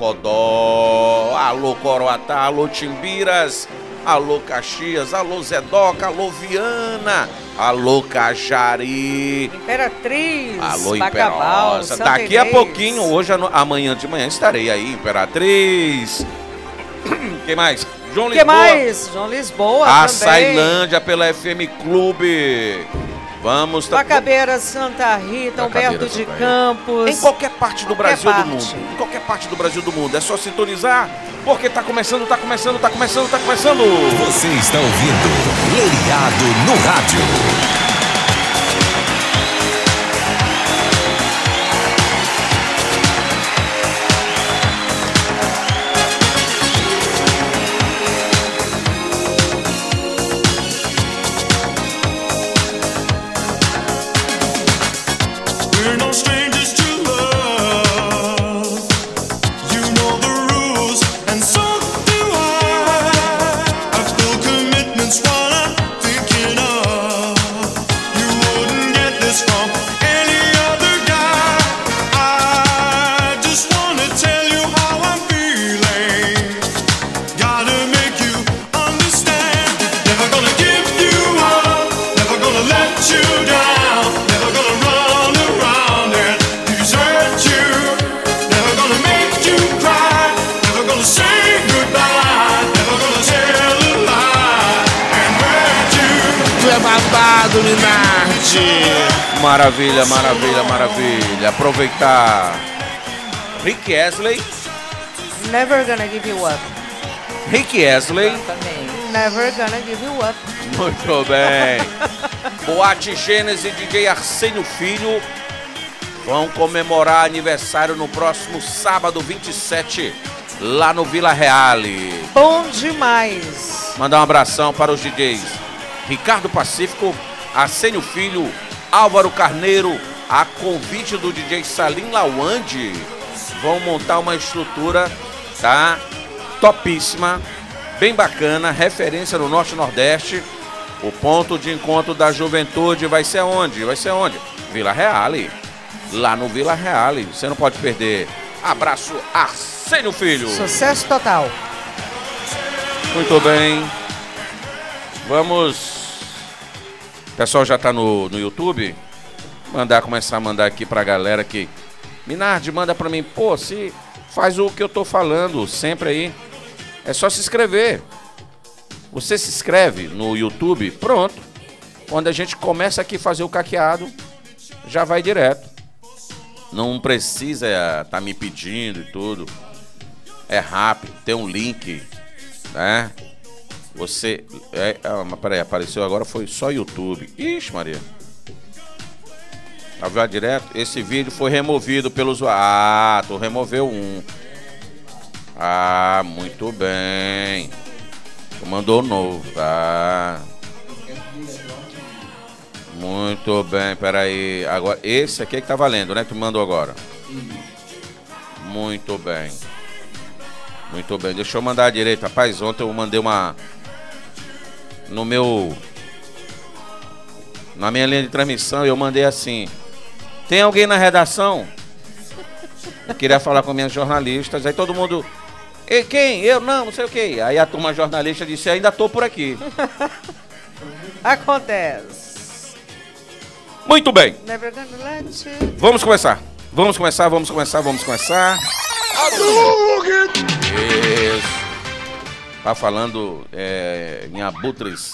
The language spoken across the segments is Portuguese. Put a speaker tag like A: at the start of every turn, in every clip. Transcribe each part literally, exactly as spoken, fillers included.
A: Mocodó, alô Coroatá, alô Timbiras, alô Caxias, alô Zedoca, alô Viana, alô Cajari,
B: Imperatriz,
A: alô
B: Bacabal,
A: Imperatriz. Daqui a pouquinho, hoje, amanhã de manhã, estarei aí, Imperatriz. Quem mais? João
B: que
A: Lisboa.
B: mais? João Lisboa
A: A
B: também.
A: Sailândia pela F M Clube. Vamos...
B: Tacabeira, Santa Rita, Humberto de Campos.
A: Em qualquer parte do
B: qualquer
A: Brasil
B: parte.
A: do mundo. Em qualquer parte do Brasil do mundo. É só sintonizar, porque tá começando, tá começando, tá começando, tá começando.
C: Você está ouvindo Leiriado no Rádio.
A: Maravilha, maravilha, maravilha. Aproveitar. Rick Astley.
B: Never gonna give you up.
A: Rick Astley.
B: Never gonna give you up.
A: Muito bem. Boate Gênese e D J Arsênio Filho vão comemorar aniversário no próximo sábado, vinte e sete, lá no Vila Reale.
B: Bom demais.
A: Mandar um abração para os D Js Ricardo Pacífico, Arsênio Filho, Álvaro Carneiro, a convite do D J Salim Lawande. Vão montar uma estrutura, tá? Topíssima, bem bacana, referência no Norte e Nordeste. O ponto de encontro da juventude vai ser onde? Vai ser onde? Vila Reale. Lá no Vila Reale. Você não pode perder. Abraço, Arsênio Filho.
B: Sucesso total.
A: Muito bem. Vamos... O pessoal já tá no, no YouTube. Mandar, começar a mandar aqui pra galera que... Minardi, manda pra mim. Pô, se faz o que eu tô falando sempre aí. É só se inscrever. Você se inscreve no YouTube, pronto. Quando a gente começa aqui a fazer o caqueado, já vai direto. Não precisa estar tá me pedindo e tudo. É rápido, tem um link, né? Você... É, ah, mas peraí, apareceu agora, foi só YouTube. Ixi, Maria. Tá vendo direto? Esse vídeo foi removido pelo usuário. Ah, tu removeu um. Ah, muito bem. Tu mandou novo, tá? Muito bem, peraí. Agora, esse aqui é que tá valendo, né? Tu mandou agora. Muito bem. Muito bem, deixa eu mandar à direita. Rapaz, ontem eu mandei uma... No meu... Na minha linha de transmissão, eu mandei assim... Tem alguém na redação? Eu queria falar com minhas jornalistas. Aí todo mundo... E quem? Eu? Não, não sei o quê. Aí a turma jornalista disse, ainda tô por aqui.
B: Acontece.
A: Muito bem.
B: Never gonna let you.
A: Vamos começar. Vamos começar, vamos começar, vamos começar. Isso. Tá falando é, em abutres.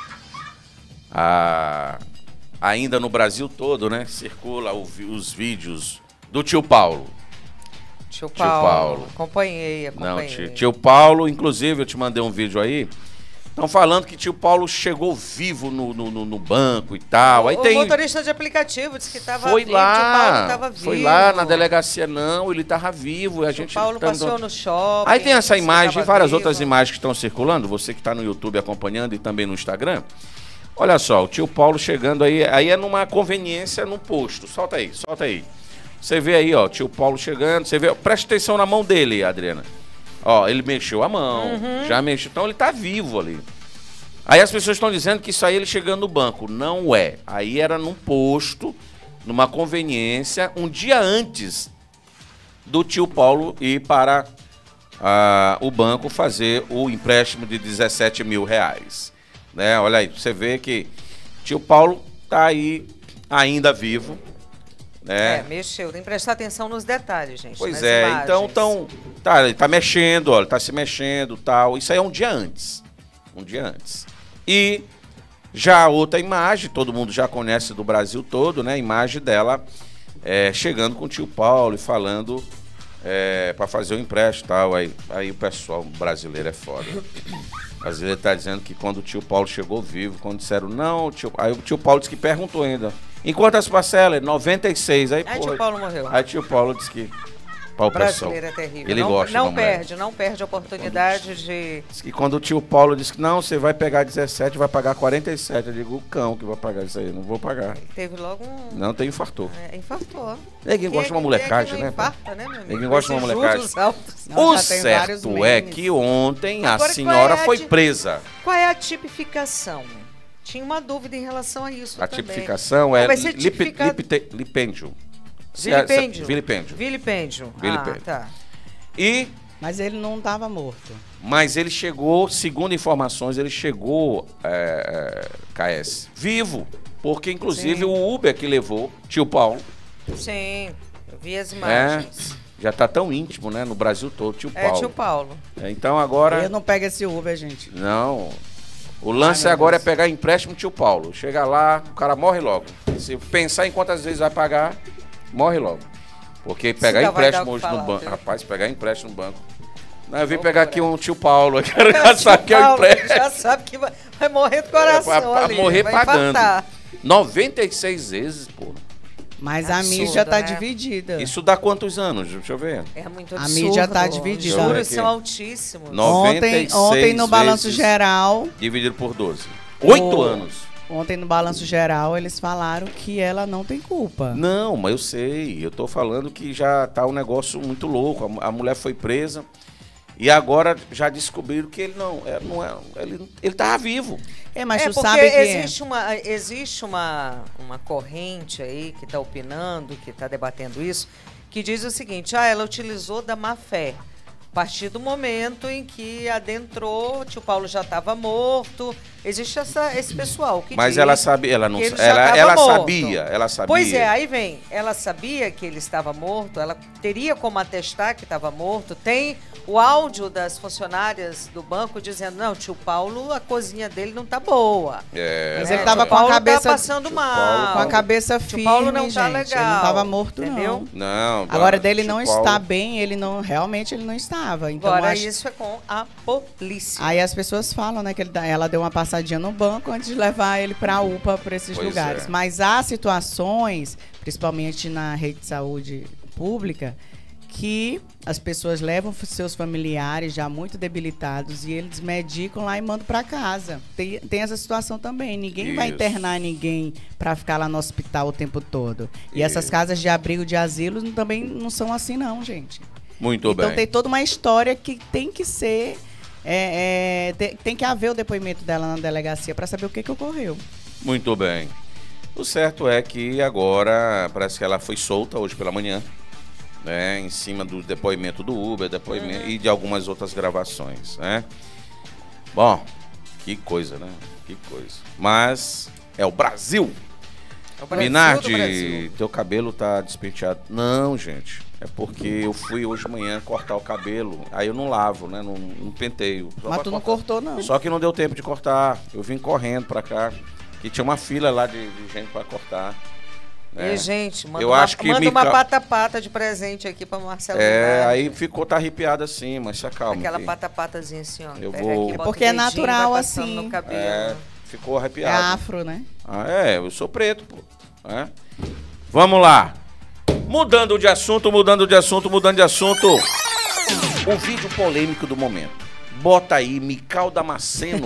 A: A, ainda no Brasil todo, né? Circula o, os vídeos do tio Paulo.
B: Tio Paulo. Tio Paulo. Acompanhei, acompanhei.
A: Não, tio, tio Paulo, inclusive eu te mandei um vídeo aí. Estão falando que tio Paulo chegou vivo no, no, no banco e tal.
B: O,
A: aí
B: o
A: tem...
B: motorista de aplicativo disse que estava
A: foi
B: vivo.
A: lá,
B: Tio Paulo estava vivo.
A: Foi lá na delegacia, não, ele estava vivo. E a
B: tio
A: gente
B: Paulo
A: tá
B: passou
A: dando...
B: no shopping.
A: Aí tem essa imagem e várias
B: vivo.
A: outras imagens que estão circulando. Você que está no YouTube acompanhando e também no Instagram. Olha só, o tio Paulo chegando aí. Aí é numa conveniência num posto. Solta aí, solta aí. Você vê aí, ó, tio Paulo chegando. Você vê, presta atenção na mão dele, Adriana. Ó, ele mexeu a mão,
B: Uhum.
A: já mexeu. Então ele tá vivo ali. Aí as pessoas estão dizendo que isso aí ele chegando no banco. Não é. Aí era num posto, numa conveniência, um dia antes do tio Paulo ir para a, o banco fazer o empréstimo de dezessete mil reais. Né? Olha aí, você vê que tio Paulo tá aí ainda vivo. Né?
B: É, mexeu. Tem que prestar atenção nos detalhes, gente.
A: Pois
B: nas
A: é,
B: imagens.
A: então tão, tá, ele tá mexendo, ó, ele tá se mexendo tal. Isso aí é um dia antes. Um dia antes. E já outra imagem, todo mundo já conhece do Brasil todo, né? A imagem dela é, chegando com o tio Paulo e falando é, para fazer o empréstimo e tal. Aí, aí o pessoal brasileiro é foda. O brasileiro tá dizendo que quando o tio Paulo chegou vivo, quando disseram não, o tio, aí o tio Paulo disse que perguntou ainda. Em quantas parcelas? noventa e seis. Aí,
B: Aí
A: porra,
B: tio Paulo morreu.
A: Aí tio Paulo disse que para o
B: O
A: pessoal.
B: brasileiro é terrível.
A: Ele
B: não,
A: gosta
B: não
A: da mulher.
B: perde, não perde a oportunidade de...
A: Diz que quando o tio Paulo disse que não, você vai pegar dezessete, vai pagar quarenta e sete. Eu digo, o cão que vai pagar isso aí, não vou pagar.
B: Teve logo um...
A: Não, tem infartou.
B: É, infartou.
A: Ninguém gosta de uma molecagem, né?
B: Infarta, né, meu amigo?
A: Ninguém gosta de uma
B: Esses
A: molecagem.
B: juros altos.
D: Não,
A: O
D: já tem vários
A: certo é
D: memes.
A: que ontem a
B: Agora, qual
A: senhora
B: é a
A: foi
B: di-
A: presa.
B: Qual é a tipificação? Tinha uma dúvida em relação a isso
A: A
B: também.
A: tipificação é
B: Vai ser
A: lip,
B: tipificado-
A: lipte- lipêndio. Se é- se-
B: Vilipêndio.
A: Vilipêndio.
B: Vilipêndio.
A: Vilipêndio.
B: Ah, tá.
A: E,
D: Mas ele não estava morto.
A: mas ele chegou, segundo informações, ele chegou, é, é, K S, vivo. Porque, inclusive,
D: Sim.
A: o Uber que levou, tio Paulo,
B: Sim, eu vi as
A: é,
B: imagens.
A: já tá tão íntimo, né, no Brasil todo, tio
B: É,
A: Paulo.
B: tio Paulo.
A: É, então agora,
D: Eu não pego esse Uber, gente.
A: não, o lance
D: Ai, meu
A: agora
D: Deus.
A: é pegar empréstimo tio Paulo. Chega lá, o cara morre logo. Se pensar em quantas vezes vai pagar, morre logo. Porque pegar
B: ainda vai
A: empréstimo
B: dar o
A: hoje
B: que
A: no
B: falar,
A: banco,
B: viu?
A: rapaz, pegar empréstimo no banco. Não, eu vim
B: Loucura.
A: pegar aqui um tio Paulo, o cara já sabe que é o
B: Paulo
A: empréstimo.
B: já sabe que vai, vai morrer do coração
A: É, pra- pra
B: ali.
A: morrer
B: vai
A: pagando.
B: infartar.
A: noventa e seis vezes, pô.
D: Mas a
B: Absurdo,
D: mídia tá
B: né?
D: dividida.
A: Isso dá quantos anos? Deixa eu ver.
B: É muito
D: A
B: absurdo.
D: mídia tá
B: Os
D: dividida.
B: juros
A: Aqui.
B: são altíssimos.
A: No- noventa e
D: Ontem,
A: seis
D: ontem no Balanço
A: vezes.
D: Geral,
A: Dividido por doze. Oito
D: O-
A: anos.
D: ontem no Balanço Geral, eles falaram que ela não tem culpa.
A: Não, mas eu sei. Eu tô falando que já tá um negócio muito louco. A, mu- a mulher foi presa e agora já descobriram que ele não, é, não é, ele, ele tava vivo.
D: É, mas
B: é
D: tu
B: porque
D: sabe que...
B: existe, uma, existe uma, uma corrente aí que está opinando, que está debatendo isso, que diz o seguinte, ah, ela utilizou da má fé. A partir do momento em que adentrou, tio Paulo já estava morto. Existe essa, esse pessoal que
A: Mas
B: diz
A: ela sabia, ela não,
B: que ele já
A: ela,
B: tava
A: ela
B: morto.
A: sabia, ela sabia.
B: Pois é, aí vem, ela sabia que ele estava morto, ela teria como atestar que estava morto. Tem o áudio das funcionárias do banco dizendo, não, tio Paulo, a cozinha dele não tá boa.
A: É,
D: Mas
B: É,
D: ele tava
B: tio
D: com a
B: Paulo
D: cabeça-
B: tá passando
A: Tio
B: mal.
A: Paulo-
D: Com a cabeça
B: Tio
D: firme,
B: Paulo não tá
D: gente.
B: legal,
D: Ele não tava morto,
B: entendeu?
D: não.
A: Não,
D: Agora, dele
A: tio
D: não
A: Paulo-
D: está bem, ele não... Realmente, ele não estava. Então,
B: Agora
D: acho-
B: isso é com a polícia.
D: Aí as pessoas falam, né, que ele dá- ela deu uma passadinha no banco antes de levar ele para a U P A, para esses
A: Pois
D: lugares.
A: é.
D: Mas há situações, principalmente na rede de saúde pública, que as pessoas levam seus familiares já muito debilitados e eles medicam lá e mandam para casa. Tem, tem essa situação também. Ninguém vai
A: Isso.
D: internar ninguém para ficar lá no hospital o tempo todo. E
A: Isso.
D: essas casas de abrigo de asilo também não são assim, não, gente.
A: Muito
D: Então
A: bem.
D: tem toda uma história que tem que ser. é, é, te- tem que haver o depoimento dela na delegacia para saber o que, que ocorreu.
A: Muito bem. O certo é que agora parece que ela foi solta hoje pela manhã, né, em cima do depoimento do Uber, depoimento e de algumas outras gravações, né? Bom, que coisa, né? Que coisa. Mas é o Brasil.
B: É o Brasil do
A: Minardi,
B: Brasil.
A: teu cabelo tá despenteado. Não, gente. É porque eu fui hoje de manhã cortar o cabelo. Aí eu não lavo, né? Não, não penteio. Só
D: Mas
A: pra
D: tu não
A: cortar.
D: cortou, não.
A: Só que não deu tempo de cortar. Eu vim correndo pra cá. E tinha uma fila lá de, de gente pra cortar. né?
B: E, gente, manda,
A: Eu
B: uma,
A: acho que
B: manda
A: me
B: uma
A: ca-
B: pata-pata de presente aqui pra Marcelo.
A: É,
B: Minardi.
A: aí ficou, tá arrepiado assim, mas se acalma.
B: Aquela
A: que-
B: pata-patazinha assim, ó.
A: Eu
B: Pega
A: vou-
B: aqui,
A: É
B: bota
D: porque
B: o
D: é
B: dedinho,
D: natural
B: vai passando
D: assim.
B: No cabelo.
A: É, ficou
D: É
A: arrepiado.
D: afro, né?
A: Ah, é, eu sou preto, pô. É. Vamos lá. Mudando de assunto, mudando de assunto, mudando de assunto. O vídeo polêmico do momento. Bota aí, Mical Damasceno.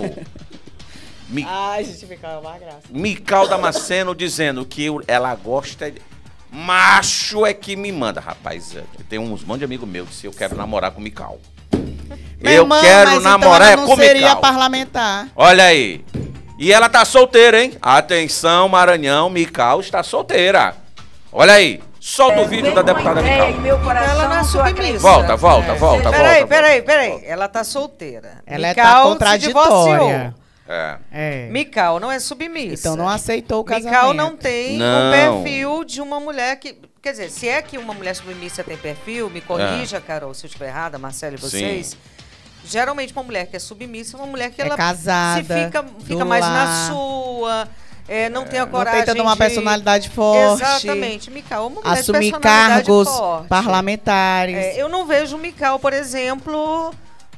A: Mi-
D: Ai, gente, fica uma graça.
A: Mical Damasceno dizendo que eu- ela gosta de... Macho é que me manda. Rapaz, é, tem uns monte de amigo meu que disse, eu quero namorar com Mical.
D: Meu
A: Eu
D: irmão,
A: quero
D: mas
A: namorar
D: então ela
A: com
D: não seria
A: Mical.
D: parlamentar.
A: Olha aí. E ela tá solteira, hein? Atenção, Maranhão, Mical está solteira. Olha aí. Solta o vídeo da deputada Mical.
B: Ela não é submissa.
A: Volta, volta,
D: É.
A: volta,
B: Peraí,
A: volta.
B: peraí,
A: volta.
B: peraí. Ela tá solteira.
D: Ela
B: Mical
D: tá
B: se
D: contraditória.
B: divorciou.
A: É.
D: É.
B: Mical não é submissa.
D: Então não aceitou o casamento.
B: Mical não tem
A: Não.
B: o perfil de uma mulher que... Quer dizer, se é que uma mulher submissa tem perfil, me corrija, Carol, se eu estiver errada, Marcelo e vocês.
A: Sim.
B: Geralmente uma mulher que é submissa é uma mulher que
D: É
B: ela
D: casada,
B: se fica, fica
D: do
B: mais na
D: lar.
B: sua, é, não tem a
D: Não
B: coragem
D: tem toda uma
B: de...
D: personalidade forte.
B: Exatamente. Mical é uma mulher de
D: Assumir
B: personalidade
D: cargos
B: forte.
D: parlamentares.
B: É, eu não vejo o Mical, por exemplo,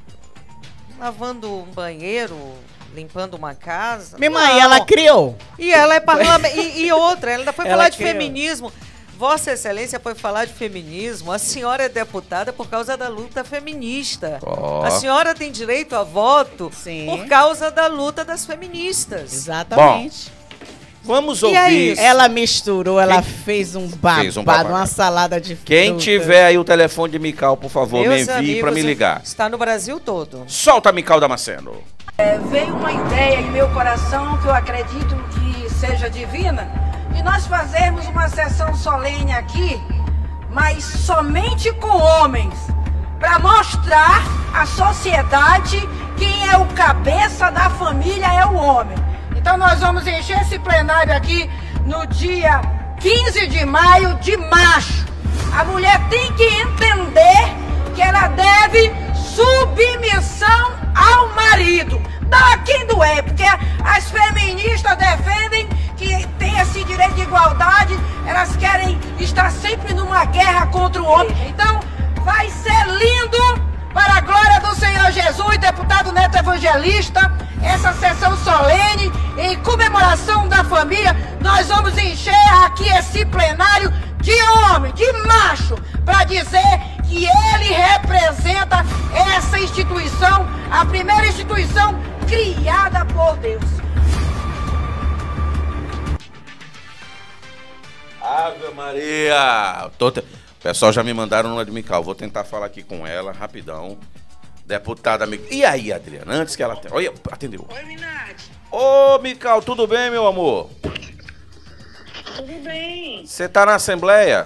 B: lavando um banheiro, limpando uma casa.
D: Minha mãe,
B: Não.
D: ela criou.
B: E ela é parlamentar. e, e outra, ela ainda foi
D: Ela
B: falar de
D: criou.
B: feminismo. Vossa Excelência foi falar de feminismo. A senhora é deputada por causa da luta feminista.
A: Ó.
B: A senhora tem direito a voto
D: Sim.
B: por causa da luta das feministas.
D: Exatamente.
A: Vamos
B: E é
A: ouvir.
B: isso.
D: Ela misturou, ela
A: Quem-
D: fez um babado,
A: Fez um babado.
D: uma salada de
A: Quem
D: frutas.
A: tiver aí o telefone de Mical, por favor,
B: Meus
A: me envie pra
B: amigos,
A: me ligar.
B: Está no Brasil todo.
A: Solta a Mical Damasceno.
E: Veio uma ideia em meu coração que eu acredito que seja divina, de nós fazermos uma sessão solene aqui, mas somente com homens, para mostrar à sociedade quem é o cabeça da família, é o homem. Então nós vamos encher esse plenário aqui no dia quinze de maio de macho. A mulher tem que entender que ela deve submissão ao marido. Dá quem doer, porque as feministas defendem que tem esse direito de igualdade, elas querem estar sempre numa guerra contra o homem. Então, vai ser lindo, para a glória do Senhor Jesus, deputado Neto Evangelista, essa sessão solene, em comemoração da família, nós vamos encher aqui esse plenário de homem, de macho, para dizer que ele representa essa instituição, a primeira instituição criada por Deus.
A: Ave Maria! Tô te- O pessoal já me mandaram uma de Mical. Vou tentar falar aqui com ela, rapidão. Deputada Mical. E aí, Adriana? Antes que ela... te- Olha, atendeu.
E: Oi, Minati.
A: Ô, Mical, tudo bem, meu amor?
E: Tudo bem?
A: Você tá na Assembleia?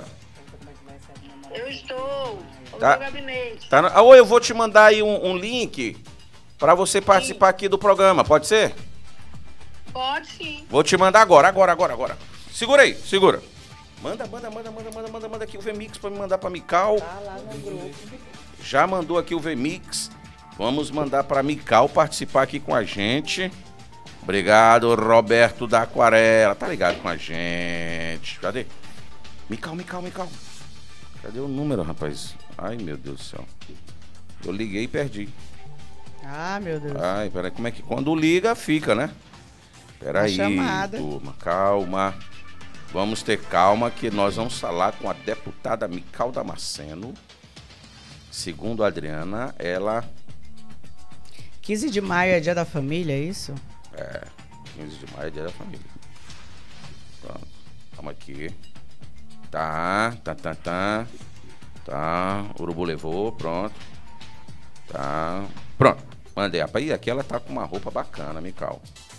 E: Eu estou no
A: Tá.
E: meu gabinete.
A: Tá na... Ah, oi, eu vou te mandar aí um, um link pra você participar aqui do programa. Pode ser?
E: Pode sim.
A: Vou te mandar agora, agora, agora, agora. Segura aí, segura. Manda, manda, manda, manda, manda, manda, manda aqui o V-Mix pra me mandar pra Mical.
D: Tá lá no grupo.
A: Já mandou aqui o V-Mix. Vamos mandar pra Mical participar aqui com a gente. Obrigado, Roberto da Aquarela. Tá ligado com a gente. Cadê? Mical, Mical, Mical. Cadê o número, rapaz? Ai, meu Deus do céu. Eu liguei e perdi.
D: Ah, meu Deus.
A: Ai, peraí, como é que... Quando liga, fica, né? Peraí,
D: chamada.
A: turma, calma. Vamos ter calma que nós vamos falar com a deputada Mical Damasceno. Segundo a Adriana, ela...
D: quinze de maio é dia da família, é isso?
A: É, quinze de maio é dia da família. Pronto, calma aqui. Tá, tá, tá, tá. Tá, o urubu levou, pronto. Tá, pronto. Mandei. Rapaz, aqui ela tá com uma roupa bacana, Mical.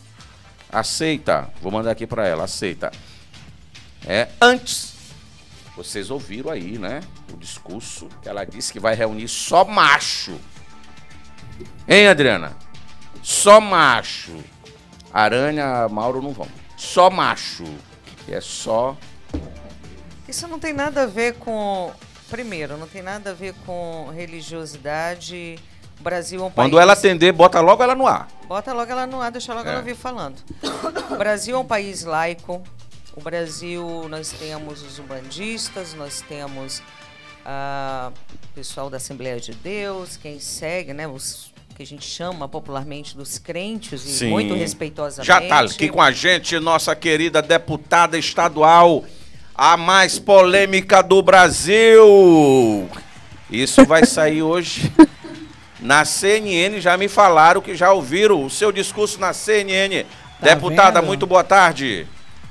A: Aceita. Vou mandar aqui pra ela, aceita. É, antes, vocês ouviram aí, né? O discurso que ela disse que vai reunir só macho. Hein, Adriana? Só macho. Aranha, Mauro não vão. Só macho. É só...
B: Isso não tem nada a ver com... Primeiro, não tem nada a ver com religiosidade. O Brasil é um país...
A: Quando ela atender, bota logo ela no ar.
B: Bota logo ela no ar, deixa logo
A: É.
B: ela vir falando. O Brasil é um país laico. O Brasil, nós temos os umbandistas, nós temos ah, o pessoal da Assembleia de Deus, quem segue, né? Os que a gente chama popularmente dos crentes, e
A: Sim.
B: muito respeitosamente.
A: Já tá aqui com a gente, nossa querida deputada estadual, a mais polêmica do Brasil. Isso vai sair hoje na C N N. Já me falaram que já ouviram o seu discurso na C N N.
D: Tá
A: Deputada,
D: vendo?
A: muito boa tarde.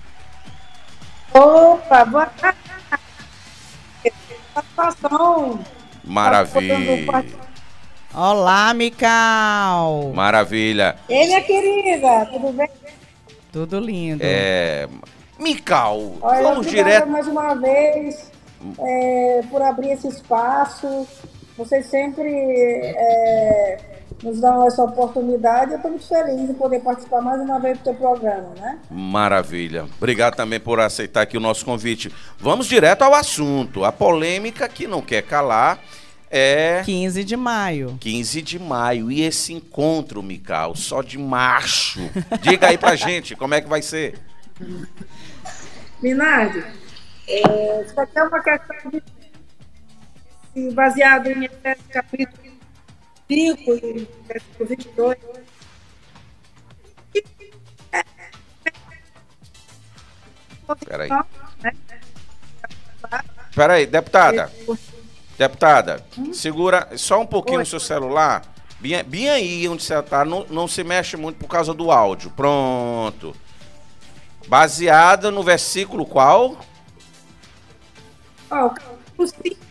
F: Opa, boa tarde. Satisfação.
A: Maravilha.
D: Olá, Mical.
A: Maravilha.
F: Ei, minha querida, tudo bem?
D: Tudo lindo.
A: É... Mical,
F: Olha,
A: vamos
F: obrigada
A: direto.
F: mais uma vez é, por abrir esse espaço. Vocês sempre é, nos dão essa oportunidade. Eu estou muito feliz de poder participar mais uma vez do teu programa, né?
A: Maravilha. Obrigado também por aceitar aqui o nosso convite. Vamos direto ao assunto. A polêmica que não quer calar é...
D: quinze de maio.
A: quinze de maio. E esse encontro, Mical, só de macho. Diga aí pra gente, como é que vai ser?
F: Minardi, é, isso aqui é uma questão de, de baseado em Efésios capítulo cinco e versículo vinte e dois.
A: Peraí. Peraí, deputada. Deputada, segura só um pouquinho o seu celular. Bem, bem aí onde você tá, não, não se mexe muito por causa do áudio. Pronto. Baseada no versículo qual?
F: Ó, o cinco.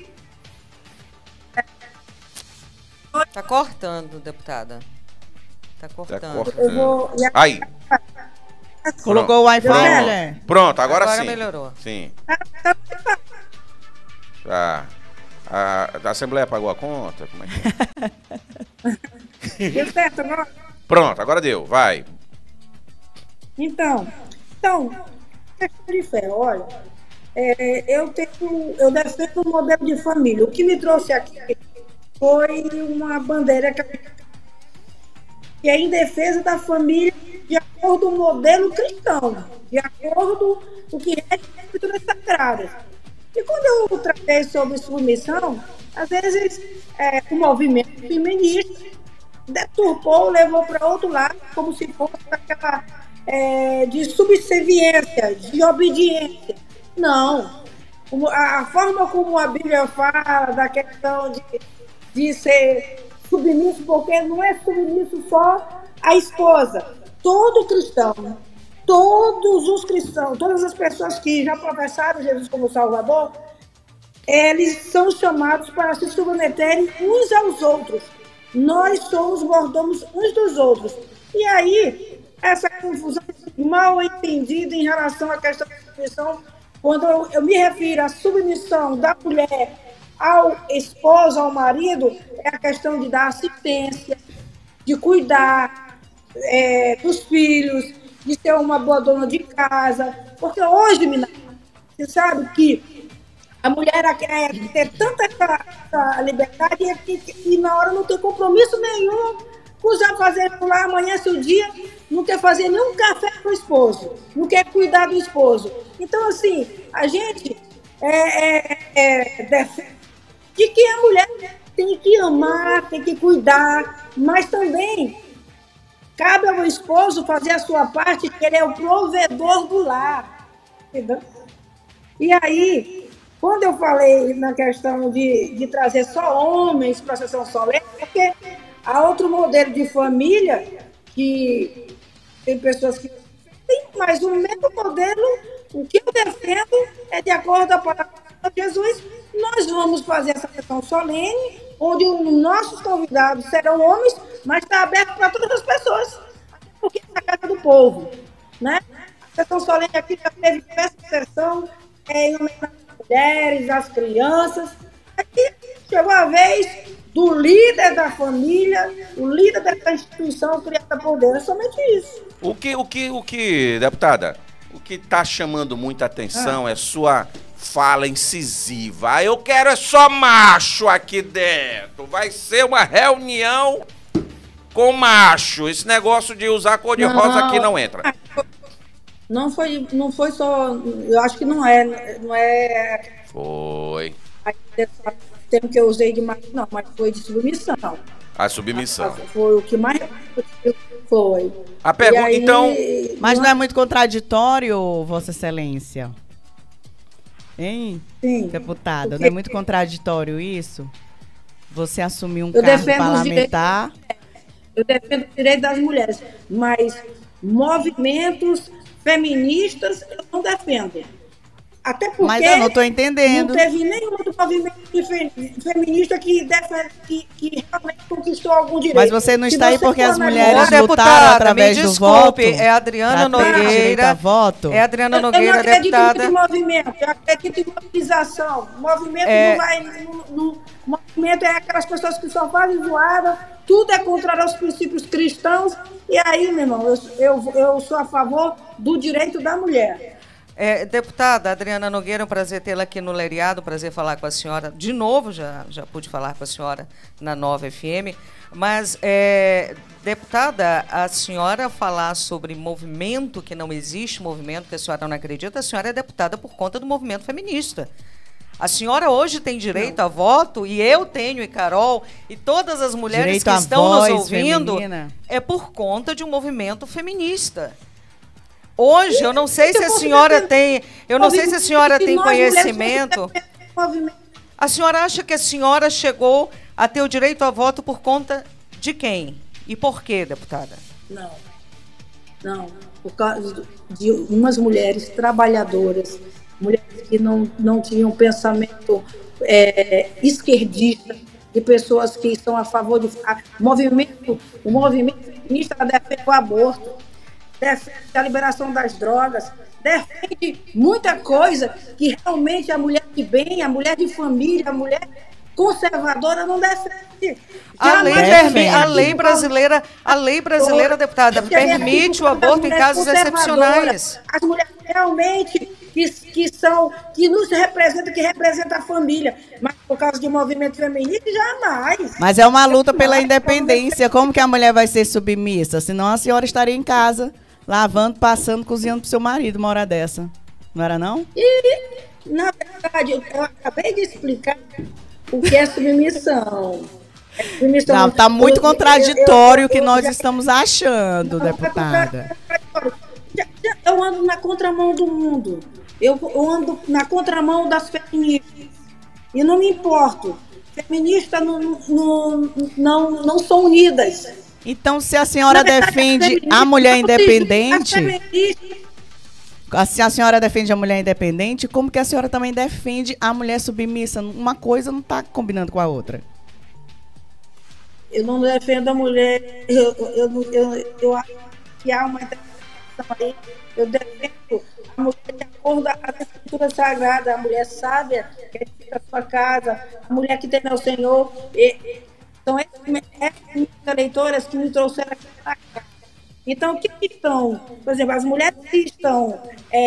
B: Tá cortando, deputada. Tá cortando.
A: Tá
F: Eu
A: cortando.
F: vou. e a-
A: Aí.
D: Colocou o Wi-Fi,
A: Pronto.
D: mulher?
A: Pronto, agora,
B: Agora
A: sim.
B: melhorou.
A: Sim. Tá. A, a Assembleia pagou a conta? Como é que é?
F: Deu certo agora?
A: Pronto, agora deu. Vai.
F: Então, então, questão de fé, olha, é, eu tenho, eu defendo um modelo de família. O que me trouxe aqui foi uma bandeira que, que é em defesa da família de acordo com o modelo cristão, de acordo com o que é as escrituras sagradas. E quando eu tratei sobre submissão, às vezes é, o movimento feminista deturpou, levou para outro lado, como se fosse aquela é, de subserviência, de obediência. Não. A, a forma como a Bíblia fala da questão de, de ser submisso, porque não é submisso só a esposa. Todo cristão, todos os cristãos, todas as pessoas que já professaram Jesus como Salvador, eles são chamados para se submeterem uns aos outros. Nós somos mordomos uns dos outros. E aí, essa confusão mal entendida em relação à questão da submissão, quando eu, eu me refiro à submissão da mulher ao esposo, ao marido, é a questão de dar assistência, de cuidar é, dos filhos, de ser uma boa dona de casa. Porque hoje, menina, você sabe que a mulher quer ter tanta essa, essa liberdade e, e, e na hora não tem compromisso nenhum com já fazer lá, amanhece o dia, não quer fazer nenhum café com o esposo, não quer cuidar do esposo. Então, assim, a gente é, é, é, defende de que a mulher tem que amar, tem que cuidar, mas também cabe ao esposo fazer a sua parte, que ele é o provedor do lar. Entendeu? E aí, quando eu falei na questão de, de trazer só homens para a sessão solene, porque há outro modelo de família que tem pessoas que têm, mas o mesmo modelo, o que eu defendo é de acordo com a palavra de Jesus. Nós vamos fazer essa sessão solene, onde os nossos convidados serão homens, mas está aberto para todas as pessoas, porque é a casa do povo, né? A sessão solene aqui já teve diversas sessões é, em homenagem às mulheres, às crianças. Aqui chegou a vez do líder da família, o líder dessa instituição criada por Deus. É somente isso.
A: O que, o que, o que, deputada, o que está chamando muita atenção ah. é sua fala incisiva. Ah, eu quero é só macho aqui dentro. Vai ser uma reunião com macho. Esse negócio de usar cor de rosa aqui não entra.
F: Não foi, não foi só. Eu acho que não é. Não é.
A: Foi.
F: O termo que eu usei de macho, não, mas foi de submissão.
A: A submissão.
F: Foi o que mais foi.
A: A pergunta,
F: aí,
A: então.
D: Mas não é muito contraditório, Vossa Excelência? Hein,
F: sim,
D: deputada?
F: porque...
D: Não é muito contraditório isso? Você assumir um
F: eu
D: cargo parlamentar?
F: Eu defendo o direito das mulheres, mas movimentos feministas eu não defendo. Até porque
D: mas eu não estou entendendo.
F: Não teve nenhum outro movimento feminista que, defende, que, que realmente conquistou algum direito.
D: Mas você não
F: Se
D: está aí
F: você
D: porque
F: for
D: as
F: na
D: mulheres
F: minha-
B: Ô,
D: lutaram
B: deputada,
D: através
B: me
D: do
B: desculpe,
D: voto.
B: é a Adriana
D: pra ter direito
B: Nogueira.
D: a voto.
B: É a Adriana
F: Eu não
B: Nogueira,
F: acredito
B: deputada.
F: muito em movimento, eu acredito em mobilização. Movimento
B: É.
F: não vai. No, no- movimento é aquelas pessoas que só fazem zoada, tudo é contrário aos princípios cristãos. E aí, meu irmão, eu, eu, eu sou a favor do direito da mulher.
B: É, deputada Adriana Nogueira, é um prazer tê-la aqui no Leriado, prazer falar com a senhora. De novo, já, já pude falar com a senhora na Nova F M. Mas, é, deputada, a senhora falar sobre movimento, que não existe movimento, que a senhora não acredita, a senhora é deputada por conta do movimento feminista. A senhora hoje tem direito a voto, e eu tenho, e Carol, e todas as mulheres
D: Direito
B: que
D: à
B: estão
D: voz
B: nos ouvindo,
D: feminina.
B: é por conta de um movimento feminista. Hoje, eu não sei
F: Esse
B: se a
F: movimento-
B: senhora tem, eu não sei se a
F: movimento
B: senhora
F: que
B: tem
F: nós mulheres
B: conhecimento.
F: movimento-
B: A senhora acha que a senhora chegou a ter o direito a voto por conta de quem? E por quê, deputada?
F: Não, não, por causa de umas mulheres trabalhadoras, mulheres que não, não tinham pensamento é, esquerdista, de pessoas que estão a favor do a, movimento, o movimento feminista defende o aborto, defende a liberação das drogas, defende muita coisa que realmente a mulher de bem, a mulher de família, a mulher conservadora não defende.
B: A lei,
F: Jamais
D: defende.
B: permi- a lei
F: defende.
B: brasileira, a lei brasileira, deputada,
F: Eu cheguei aqui
B: permite
F: por
B: o
F: conta das
B: aborto em
F: mulheres
B: casos
F: conservadoras,
B: excepcionais.
F: As mulheres realmente que, que são, que nos representam, que representam a família. Mas por causa de movimento feminista, jamais.
D: Mas é uma luta pela independência. Como que a mulher vai ser submissa? Senão a senhora estaria em casa, lavando, passando, cozinhando pro seu marido uma hora dessa. Não era não?
F: E, na verdade, eu, eu acabei de explicar o que é submissão. É submissão.
D: Não, tá muito
F: Eu- eu-
D: contraditório
F: eu-
D: o que
F: eu
D: nós
F: já-
D: estamos achando,
F: Não, é
D: deputada.
F: contraditório. Já- já- Eu ando na contramão do mundo. Eu, eu ando na contramão das feministas. E não me importo. Feministas não, não, não, não são unidas.
D: Então, se a senhora
F: Na verdade, as
D: defende
F: feministas
D: a mulher
F: não se-
D: independente,
F: as feministas-
D: se a senhora defende a mulher independente, como que a senhora também defende a mulher submissa? Uma coisa não está combinando com a outra.
F: Eu não defendo a mulher. Eu, eu, eu, eu, eu acho que há uma interpretação aí. Eu defendo a mulher de acordo com a escritura sagrada, a mulher sábia, que edifica a sua casa, a mulher que teme ao Senhor. E, são essas minhas eleitoras que me trouxeram aqui para cá. Então, o que estão, por exemplo, as mulheres que estão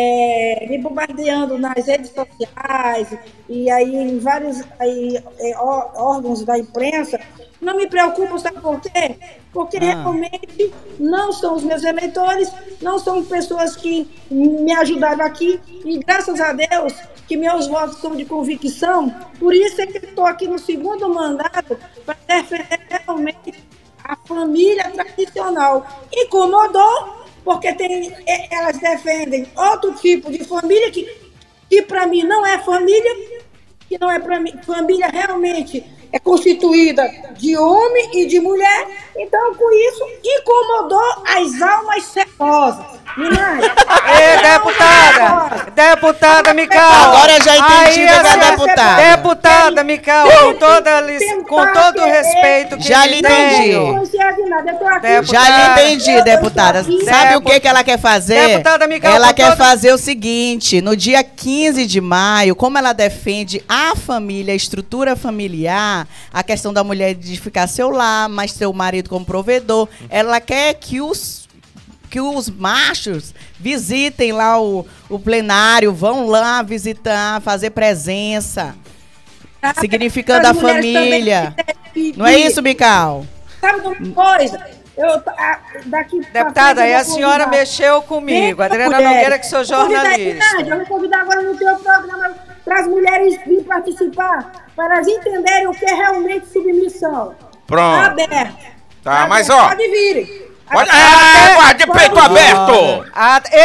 F: é, me bombardeando nas redes sociais e aí em vários aí, é, ó- órgãos da imprensa, não me preocupa, sabe por quê? Porque
D: Ah.
F: realmente não são os meus eleitores, não são pessoas que me ajudaram aqui e graças a Deus que meus votos são de convicção, por isso é que estou aqui no segundo mandato para defender realmente a família tradicional. Incomodou, porque tem, e- elas defendem outro tipo de família que, que para mim não é família, que não é para mim. Família realmente é constituída de homem e de mulher. Então, com isso, incomodou as almas celosas. Minai,
B: Ê, deputada! Deputada Mical!
D: Agora eu já entendi
B: Aí,
D: o que é
B: assim,
D: deputada.
B: Deputada Mical, com, toda, a lic- com todo o respeito que
D: Já
B: lhe
D: lhe
B: tenho.
D: entendi.
B: Deputada.
D: Já lhe entendi,
F: Eu- eu
D: deputada.
F: estou aqui.
D: Sabe o
B: Depu-
D: que, que ela quer fazer?
B: Deputada Mical,
D: ela
B: com
D: quer
B: todo-
D: fazer o seguinte: no dia quinze de maio, como ela defende a família, a estrutura familiar, a questão da mulher de ficar seu lar, mas seu marido como provedor, ela quer que os que os machos visitem lá o, o plenário, vão lá visitar, fazer presença, significando a
F: As mulheres
D: família.
F: também têm
D: Não é isso, Mical?
F: Sabe de uma coisa? Eu, a, daqui pra
B: Deputada,
F: frente
B: aí
F: eu
B: a
F: vou
B: senhora
F: convidar
B: mexeu comigo.
F: trinta
B: Adriana
F: mulheres.
B: Nogueira, que sou
F: Eu vou convidar-
B: jornalista.
F: Nádia, eu vou convidar agora no teu programa para as mulheres virem participar, para elas entenderem o que é realmente submissão.
A: Pronto.
F: Aberto.
A: Tá, mas, ó,
F: Pode virem.
A: Pode,
F: Até-
A: é, guarde de peito
F: pode vir.
A: aberto!
B: Ah, ê,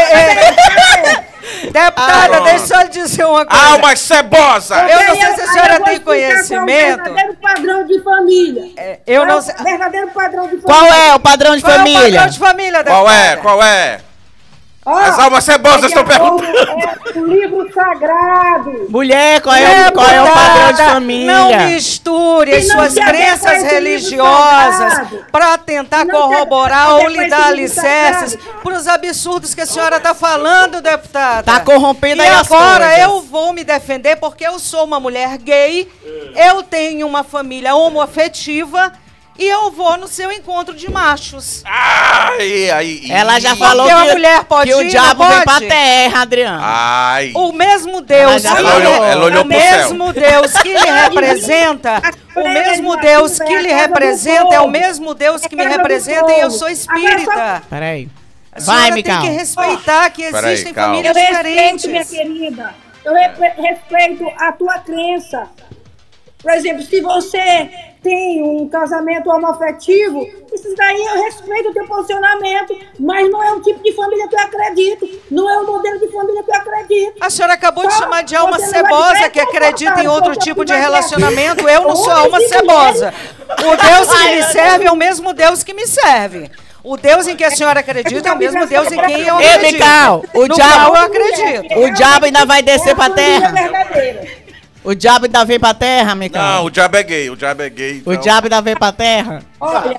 B: ê, deputada,
A: Ah,
B: deixa eu lhe dizer uma coisa.
A: Alma cebosa!
B: Eu não
F: Aí
B: sei se a
F: aí
B: senhora
F: eu vou
B: tem
F: explicar qual é o
B: conhecimento.
F: verdadeiro padrão de família.
B: É, eu
F: Qual
B: não
F: é o
B: sei-
F: verdadeiro padrão de família.
D: Qual é o padrão de
B: Qual é o
D: família?
B: padrão de família,
A: Qual é?
B: deputada?
A: Qual é?
F: Ó,
A: As almas cebosas estão perguntando.
F: É um livro sagrado.
D: Mulher, qual é, o- qual é o padrão de família?
B: Não misture as
F: E não
B: suas
F: se adequa a
B: crenças
F: esse livro
B: religiosas
F: sagrado.
B: para tentar
F: Não se
B: corroborar
F: adequa
B: ou
F: a
B: lhe
F: esse
B: dar
F: livro
B: alicerces
F: sagrado.
B: para os absurdos que a senhora está falando, deputada.
D: Tá corrompendo
B: E
D: aí as
B: agora
D: coisas.
B: eu vou me defender porque eu sou uma mulher gay, eu tenho uma família homoafetiva e eu vou no seu encontro de machos.
A: Ai, ai,
D: Ela já
A: ih.
D: falou
B: Porque
D: que,
B: a mulher pode
D: que o
B: ir,
D: diabo
B: não
D: vem pra
B: pode?
D: terra, Adriano.
A: Ai.
B: O mesmo Deus,
D: Ela
B: que
D: já
B: lhe-
A: olhou- ela olhou
B: o
A: pro céu.
B: mesmo Deus que lhe representa, o mesmo Deus que lhe representa é o mesmo Deus que me representa e eu sou espírita.
D: Peraí.
B: A
D: Vai,
B: senhora
D: Mical.
B: tem que respeitar que
A: Peraí,
B: existem
A: calma.
F: Eu
B: famílias
F: respeito, minha
B: diferentes.
F: querida. Eu re- respeito a tua crença. Por exemplo, se você tem um casamento homoafetivo, isso daí eu respeito o teu posicionamento, mas não é um tipo de família que eu acredito. Não é um modelo de família que eu acredito.
B: A senhora acabou de
F: Só
B: chamar de alma
F: você não vai
B: cebosa
F: dizer
B: que acredita em
F: confortável,
B: outro
F: porque
B: tipo de
F: vai ter
B: relacionamento. Eu não sou alma
F: homens e
B: cebosa. O Deus que me serve é o mesmo Deus que me serve. O Deus em que a senhora acredita é o mesmo Deus em quem eu
D: Ei,
B: acredito.
D: Mical, o
B: No
D: diabo-
B: qual eu acredito.
D: O diabo ainda vai descer
F: É
D: pra
F: a família
D: terra?
F: verdadeira.
D: O diabo ainda vem pra terra, Mical?
A: Não, o diabo é gay, o diabo é gay.
D: O
A: então-
D: diabo ainda vem pra terra?
F: Olha,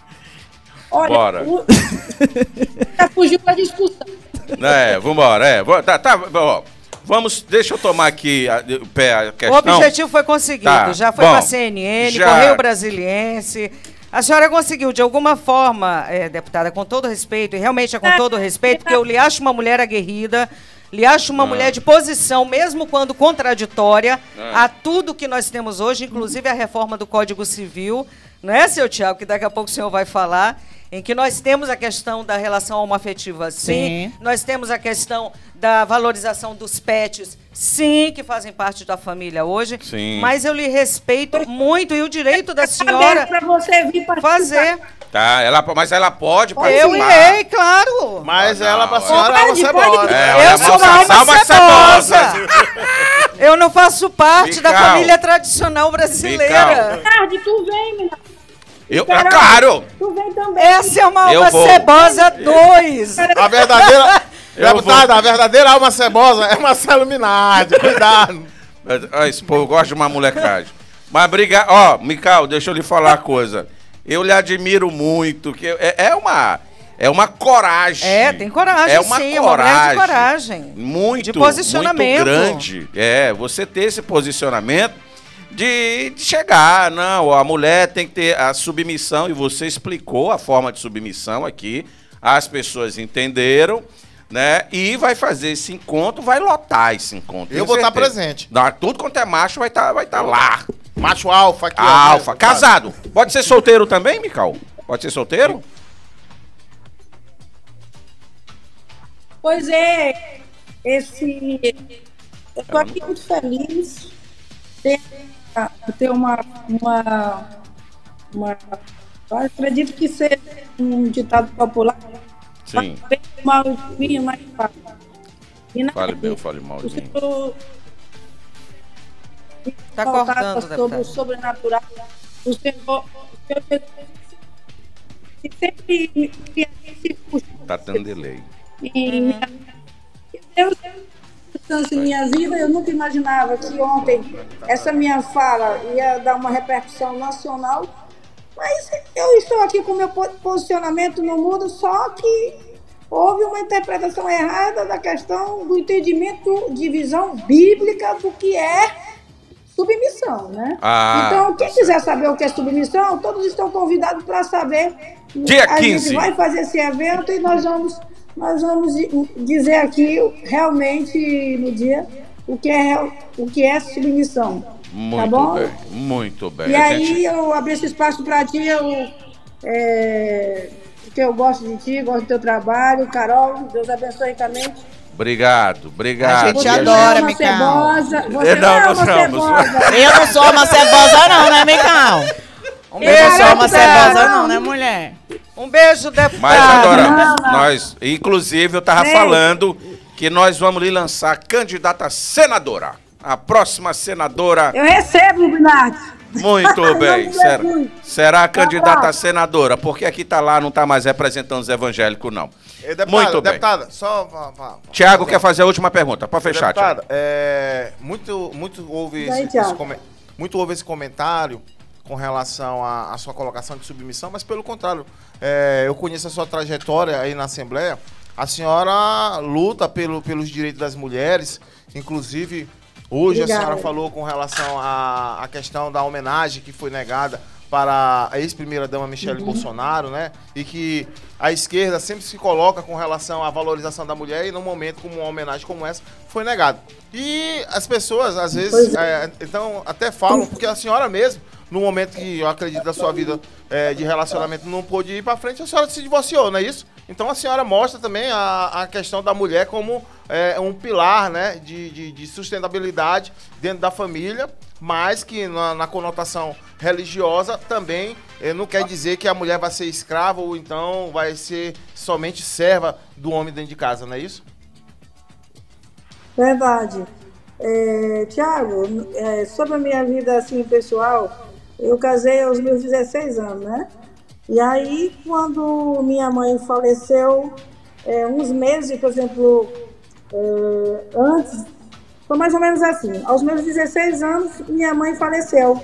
F: olha,
A: Bora.
F: o- já fugiu da discussão.
A: É, vambora, é. Vo- Tá, tá, ó. Vamos, deixa eu tomar aqui a, o pé a
B: O
A: questão.
B: objetivo foi conseguido.
A: Tá,
B: Já foi
A: bom,
B: para a C N N,
A: já-
B: Correio Brasiliense. A senhora conseguiu, de alguma forma, eh, deputada, com todo respeito, e realmente é com todo respeito, porque eu lhe acho uma mulher aguerrida, lhe acho uma mulher de posição, mesmo quando contraditória,
A: Ah.
B: a tudo que nós temos hoje, inclusive a reforma do Código Civil, não é, seu Tiago, que daqui a pouco o senhor vai falar, em que nós temos a questão da relação homoafetiva, sim,
D: Sim.
B: nós temos a questão da valorização dos pets, sim, que fazem parte da família hoje,
A: Sim.
B: mas eu lhe respeito muito e o direito da
F: Aberto
B: senhora
F: para você vir participar.
B: fazer.
A: Tá, ela, mas ela pode
B: Eu
A: participar.
B: irei, claro.
G: Mas
A: Ah,
G: ela
A: não,
G: pra
A: é.
G: senhora é uma
F: Pode,
G: cebosa.
F: pode.
A: É,
B: Eu
A: olha,
B: sou uma
A: moça,
B: alma
A: alma
B: cebosa.
A: cebosa.
B: Eu não faço parte da
A: Mical.
B: família tradicional brasileira.
A: Mical.
F: Tarde, tu vem, menina.
A: Eu,
F: Carol,
A: é claro!
F: Tu vem também.
B: Essa é uma
A: Eu
B: alma
A: vou.
B: cebosa dois.
G: A verdadeira.
A: Eu
G: Deputada, a verdadeira alma cebosa é Marcelo Minardi. Cuidado.
A: Ah, esse povo gosta de uma molecagem. Mas brigar. Ó, Mical, deixa eu lhe falar uma coisa. Eu lhe admiro muito, que é, é uma. É uma coragem.
B: É, tem coragem,
A: É uma
B: sim, é uma mulher de
A: coragem.
B: coragem.
A: Muito,
B: De posicionamento.
A: muito grande. É, você ter esse posicionamento de, de chegar. Não, a mulher tem que ter a submissão, e você explicou a forma de submissão aqui. As pessoas entenderam, né? E vai fazer esse encontro, vai lotar esse encontro.
G: Eu
A: tenho
G: vou estar
A: certeza.
G: presente.
A: Não, tudo quanto é macho vai estar vai tá lá.
G: Macho alfa aqui. ó.
A: Alfa, casado. Pode ser solteiro também, Mical? Pode ser solteiro?
F: Pois é, esse. Eu estou aqui muito feliz de ter uma. uma, uma eu acredito que seja um ditado popular.
A: Sim.
F: Bem malzinho, mas fala. E na-
A: Fale bem ou fale
F: o
A: malzinho.
F: senhor
B: Tá
F: faltava
B: cortando,
F: sobre
B: deputada.
F: o sobrenatural. O senhor, o senhor Jesus, que sempre me se puxou
A: Tá dando delay.
F: em minha, Deus distância em minha vida. Eu nunca imaginava que ontem essa minha fala ia dar uma repercussão nacional, mas eu estou aqui com meu po- posicionamento no mundo, só que houve uma interpretação errada da questão do entendimento de visão bíblica do que é submissão, né?
A: Ah,
F: Então, quem
A: tá
F: quiser saber o que é submissão, todos estão convidados para saber.
A: Dia
F: A
A: quinze.
F: gente vai fazer esse evento e nós vamos, nós vamos di- dizer aqui realmente no dia o que é, o que é submissão.
A: Muito
F: tá bom?
A: bem, muito bem.
F: E
A: A
F: aí
A: gente-
F: eu abri esse espaço para ti, eu, é, porque eu gosto de ti, gosto do teu trabalho. Carol, Deus abençoe ricamente.
A: Obrigado, obrigado.
D: A gente
F: Você
D: adora,
F: é uma
D: Mical.
F: cebosa, você
A: Eu não,
F: não é
A: nós
F: uma
A: somos.
F: cebosa.
D: Eu não sou uma cebosa não, né, Mical?
B: Um
D: Eu não sou uma
B: deputada.
D: cebosa não, né, mulher?
B: Um beijo, deputada.
A: Mas agora,
F: não, não.
A: nós, inclusive, eu tava
F: Ei.
A: falando que nós vamos lhe lançar candidata a senadora. A próxima senadora
F: Eu recebo, Bernardo.
A: Muito bem. Será, será candidata
F: Tá.
A: a senadora? Porque aqui tá lá, não tá mais representando os evangélicos, não.
G: Eh, Deputada,
A: Muito bem.
G: deputada, só... vá- vá-
A: Tiago quer fazer a última pergunta. Pode fechar, Tiago.
G: Deputada, é, muito, muito, houve
F: E aí,
G: esse,
F: Thiago?
G: esse come- muito houve esse comentário com relação à, à sua colocação de submissão, mas pelo contrário, é, eu conheço a sua trajetória aí na Assembleia. A senhora luta pelo, pelos direitos das mulheres, inclusive hoje
F: Obrigada.
G: a senhora falou com relação à, à questão da homenagem que foi negada para a ex-primeira-dama Michele
F: Uhum.
G: Bolsonaro, né? E que a esquerda sempre se coloca com relação à valorização da mulher e num momento como uma homenagem como essa foi negado. E as pessoas, às vezes,
F: Pois
G: é, então até falam, porque a senhora mesmo, no momento que eu acredito da sua vida é, de relacionamento não pôde ir para frente, a senhora se divorciou, não é isso? Então a senhora mostra também a, a questão da mulher como é, um pilar, né, de, de, de sustentabilidade dentro da família, mas que na, na conotação religiosa também eh, não quer dizer que a mulher vai ser escrava ou então vai ser somente serva do homem dentro de casa, não é isso?
F: Verdade. É, Tiago, é, sobre a minha vida assim, pessoal, eu casei aos meus dezesseis anos, né? E aí, quando minha mãe faleceu, é, uns meses, por exemplo, é, antes, foi mais ou menos assim. Aos meus dezesseis anos, minha mãe faleceu.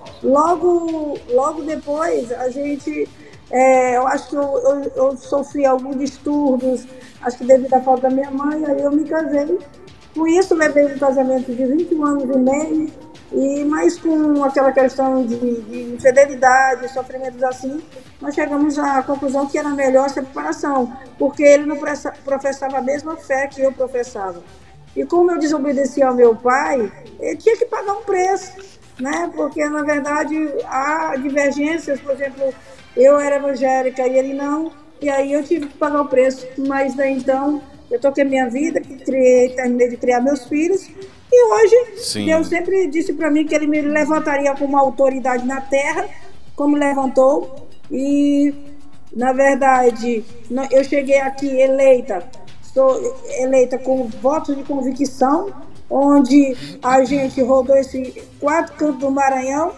F: Logo, logo depois, a gente, é, eu acho que eu, eu, eu sofri alguns distúrbios, acho que devido à falta da minha mãe, aí eu me casei. Com isso, levei um casamento de vinte e um anos e meio, e mais com aquela questão de, de infidelidade, sofrimentos assim, nós chegamos à conclusão que era melhor a separação, porque ele não pressa- professava a mesma fé que eu professava. E como eu desobedeci ao meu pai, ele tinha que pagar um preço, né? Porque, na verdade, há divergências, por exemplo, eu era evangélica e ele não, e aí eu tive que pagar o preço, mas daí então eu toquei minha vida, que criei, terminei de criar meus filhos, e hoje
A: Sim.
F: Deus sempre disse para mim que ele me levantaria como autoridade na terra, como levantou, e na verdade no- eu cheguei aqui eleita, sou eleita com votos de convicção, onde a gente rodou esse quatro cantos do Maranhão,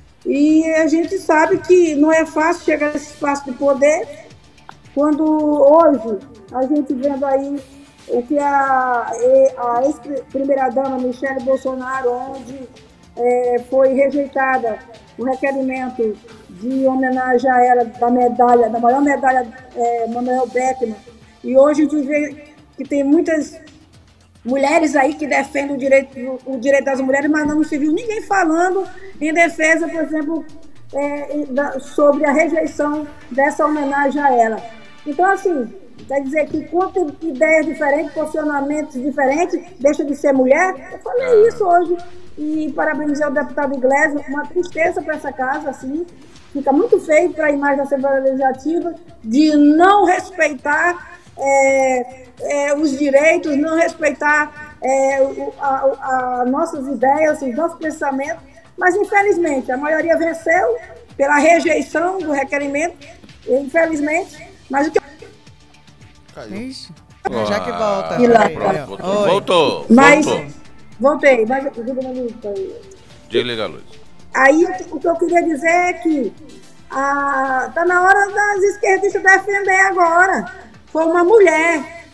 F: e a gente sabe que não é fácil chegar nesse espaço de poder, quando hoje a gente vendo aí o que a, a ex-primeira-dama Michele Bolsonaro, onde é, foi rejeitada o requerimento de homenagem a ela da medalha, da maior medalha é, Manuel Beckmann, e hoje a gente vê que tem muitas mulheres aí que defendem o direito, o direito das mulheres, mas não se viu ninguém falando em defesa, por exemplo, é, da, sobre a rejeição dessa homenagem a ela. Então, assim, quer dizer que quando tem ideias diferentes, posicionamentos diferentes, deixa de ser mulher. Eu falei isso hoje e parabenizar o deputado Iglesias, uma tristeza para essa casa, assim, fica muito feio para a imagem da Assembleia Legislativa de não respeitar é, é, os direitos, não respeitar é, o, a, a nossas ideias, os nossos pensamentos, mas infelizmente a maioria venceu pela rejeição do requerimento, infelizmente, mas o que
D: Ixi, já que volta.
F: E lá,
D: Aí,
F: tá.
D: aí, ó.
A: Voltou,
D: Oi.
A: voltou.
F: Mas,
A: voltou.
F: voltei, mas diga uma luz aí.
A: Desliga a luz.
F: Aí o que eu queria dizer é que ah, tá na hora das esquerdistas defender agora. Foi uma mulher.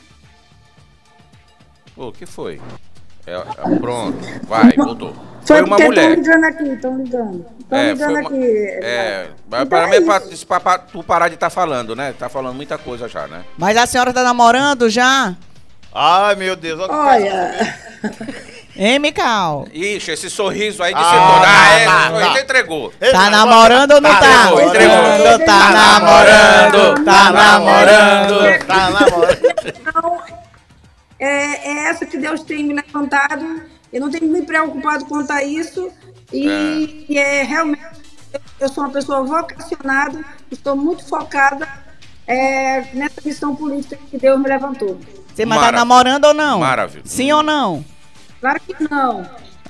A: Pô, o que foi? É, é, pronto, vai, voltou.
F: Foi,
A: Foi uma
F: porque
A: mulher.
F: estão ligando aqui, estão ligando. Estão
A: É,
F: ligando
A: foi uma-
F: aqui.
A: É, mas
F: Então
A: para
F: é
A: mim é pra,
F: isso.
A: isso pra- pra tu parar de estar falando, né? Tá falando muita coisa já, né?
D: Mas a senhora tá namorando já?
G: Ai, meu Deus. Olha,
F: Olha,
D: Hein, Mical?
A: Ixi, esse sorriso aí de
G: Ah,
A: setor. Ah, é,
G: tá,
A: esse sorriso
G: tá.
A: entregou.
D: Tá namorando ou não
A: Tá,
D: tá?
A: entregou, entregou.
D: Namorando, tá namorando, tá namorando.
G: Tá namorando.
F: então, é, é essa que Deus tem me levantado. Eu não tenho me preocupado quanto a isso. E é, e é realmente, eu sou uma pessoa vocacionada, estou muito focada é, nessa missão política que Deus me levantou.
D: Você mas tá
A: Maravilha.
D: namorando ou não?
A: Maravilha.
D: Sim ou não?
F: Claro que não.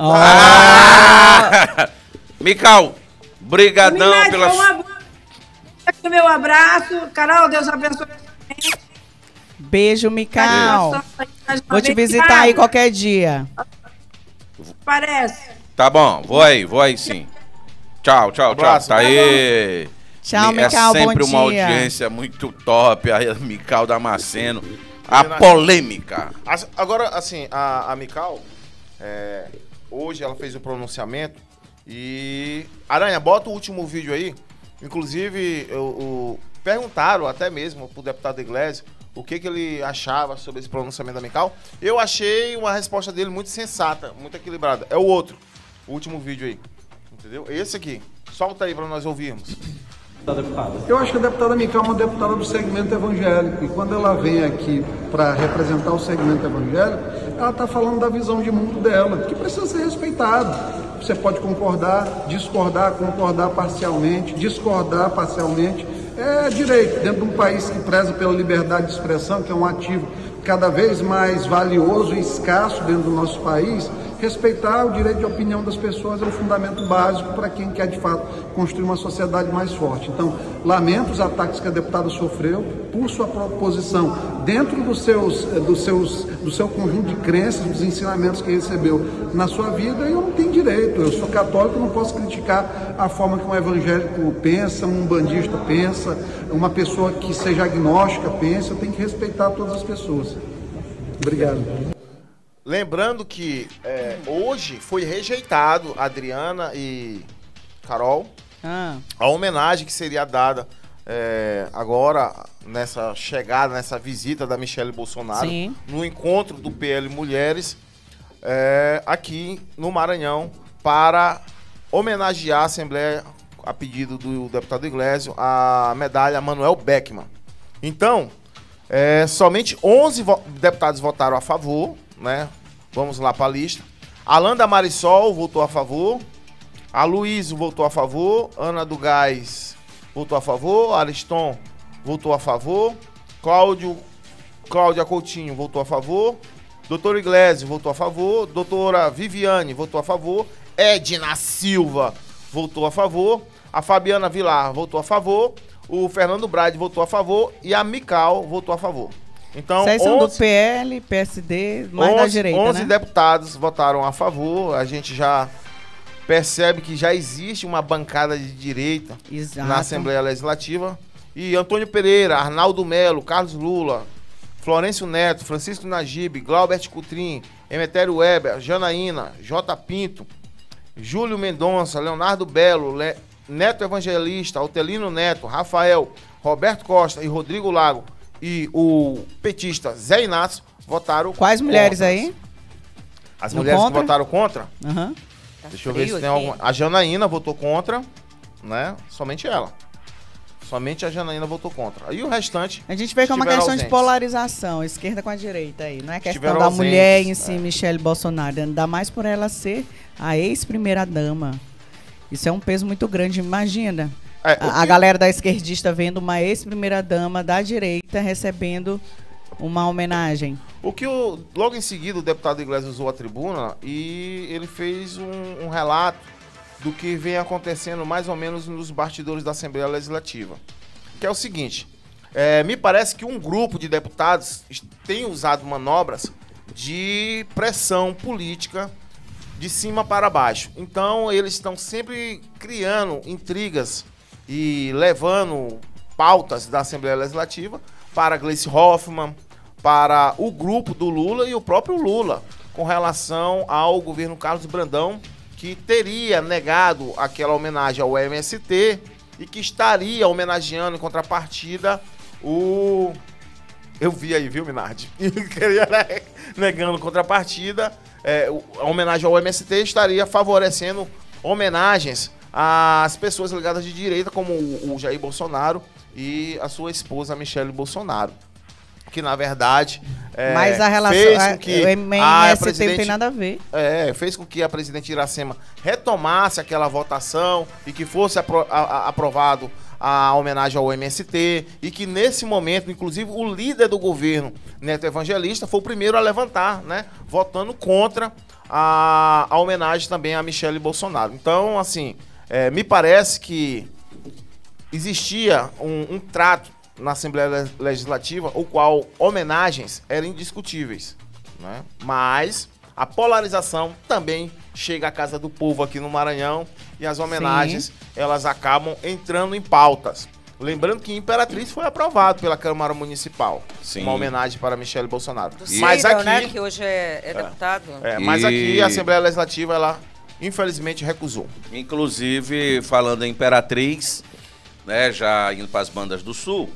A: Ah! Mical, brigadão
F: Minaj,
A: pela...
F: um abraço. Aqui meu abraço. Carol, Deus abençoe.
D: Beijo, Mical.
F: Mais uma
D: Vou te
F: vez,
D: visitar
F: Thiago,
D: aí qualquer dia.
F: Parece.
A: Tá bom, vou aí, vou aí sim. Tchau, tchau,
G: Abraço.
A: tchau. Tá aí.
D: Tchau,
A: é
D: Mical, bom
A: sempre uma
D: dia.
A: audiência muito top. A Mical Damasceno. A polêmica.
G: As- Agora, assim, a, a Mical, é, hoje ela fez o pronunciamento e... Aranha, bota o último vídeo aí. Inclusive, eu, o- perguntaram até mesmo pro deputado Iglesias o que, que ele achava sobre esse pronunciamento da Mical. Eu achei uma resposta dele muito sensata, muito equilibrada. É o outro, o último vídeo aí, entendeu? Esse aqui. Solta aí pra nós ouvirmos.
H: Eu acho que a deputada Mical é uma deputada do segmento evangélico, e quando ela vem aqui para representar o segmento evangélico, ela está falando da visão de mundo dela, que precisa ser respeitado. Você pode concordar, discordar, concordar parcialmente, discordar parcialmente. É direito, dentro de um país que preza pela liberdade de expressão, que é um ativo cada vez mais valioso e escasso dentro do nosso país, respeitar o direito de opinião das pessoas é um fundamento básico para quem quer, de fato, construir uma sociedade mais forte. Então, lamento os ataques que a deputada sofreu por sua proposição, dentro dos seus, dos seus, do seu conjunto de crenças, dos ensinamentos que recebeu na sua vida, e eu não tenho direito. Eu sou católico, não posso criticar a forma que um evangélico pensa, um bandista pensa, uma pessoa que seja agnóstica pensa. Eu tenho que respeitar todas as pessoas. Obrigado.
G: Lembrando que é, hoje foi rejeitado, Adriana e Carol,
D: Ah,
G: a homenagem que seria dada é, agora nessa chegada, nessa visita da Michelle Bolsonaro,
D: Sim.
G: no encontro do P L Mulheres, é, aqui no Maranhão, para homenagear a Assembleia, a pedido do deputado Iglesias, a medalha Manuel Beckman. Então, é, somente onze vo- deputados votaram a favor, né? Vamos lá para a lista. Alanda Marisol votou a favor. A Luísa votou a favor. Ana do Gás votou a favor. Ariston votou a favor. Cláudio, Cláudia Coutinho votou a favor. Doutor Iglesias votou a favor. Doutora Viviane votou a favor. Edna Silva votou a favor. A Fabiana Vilar votou a favor. O Fernando Brade votou a favor. E a Mical votou a favor. Então,
D: vocês são do
G: onze
D: P L, P S D, mais da direita,
G: onze
D: né?
G: deputados votaram a favor. A gente já percebe que já existe uma bancada de direita
D: Exato.
G: na Assembleia Legislativa. E Antônio Pereira, Arnaldo Melo, Carlos Lula, Florencio Neto, Francisco Najib, Glaubert Coutrin, Emetério Weber, Janaína, J. Pinto, Júlio Mendonça, Leonardo Belo, Le... Neto Evangelista, Otelino Neto, Rafael, Roberto Costa e Rodrigo Lago e o petista Zé Inácio votaram
D: Quais mulheres
G: contra.
D: aí?
G: As
D: No
G: mulheres
D: contra?
G: que votaram contra?
D: Aham.
B: Tá
G: Deixa eu ver
B: frio
G: se tem
B: aqui.
G: alguma. A Janaína votou contra, né? Somente ela. Somente a Janaína votou contra. E o restante.
D: A gente vê que é uma
G: estiveram
D: questão de
G: ausentes.
D: polarização, esquerda com a direita aí. Não é questão
G: Estiveram
D: da
G: ausentes,
D: mulher em si,
G: é.
D: Michelle Bolsonaro. Ainda mais por ela ser a ex-primeira-dama. Isso é um peso muito grande, imagina.
G: É, o
D: a, a
G: que-
D: galera da esquerdista vendo uma ex-primeira-dama da direita recebendo uma homenagem.
G: O que o, logo em seguida o deputado Iglesias usou a tribuna e ele fez um, um relato do que vem acontecendo mais ou menos nos bastidores da Assembleia Legislativa. Que é o seguinte, é, me parece que um grupo de deputados tem usado manobras de pressão política de cima para baixo. Então eles estão sempre criando intrigas e levando pautas da Assembleia Legislativa para Gleice Hoffmann, para o grupo do Lula e o próprio Lula, com relação ao governo Carlos Brandão, que teria negado aquela homenagem ao M S T e que estaria homenageando em contrapartida o... Eu vi aí, viu, Minardi? Queria negando contrapartida, é, a homenagem ao M S T estaria favorecendo homenagens às pessoas ligadas de direita, como o, o Jair Bolsonaro e a sua esposa, Michelle Bolsonaro. Que, na verdade, é,
D: Mas a relação.
G: fez
D: A,
G: com que
D: o M
G: a
D: S T não
G: presidente-
D: tem nada a ver.
G: é, fez com que a presidente Iracema retomasse aquela votação e que fosse apro- a- a- aprovado a homenagem ao M S T e que nesse momento, inclusive, o líder do governo, Neto Evangelista, foi o primeiro a levantar, né, votando contra a, a homenagem também a Michelle Bolsonaro. Então, assim, é, me parece que existia um, um trato na Assembleia Le- Legislativa, o qual homenagens eram indiscutíveis, né? Mas a polarização também chega à casa do povo aqui no Maranhão e as homenagens, Sim. elas acabam entrando em pautas. Lembrando que Imperatriz foi aprovado pela Câmara Municipal. Sim. Uma homenagem para Michele Bolsonaro.
B: Do mas Ciro, aqui, né, que hoje é, é deputado.
G: É, é, mas aqui a Assembleia Legislativa, ela infelizmente recusou.
A: Inclusive, falando em Imperatriz, né, já indo para as bandas do Sul,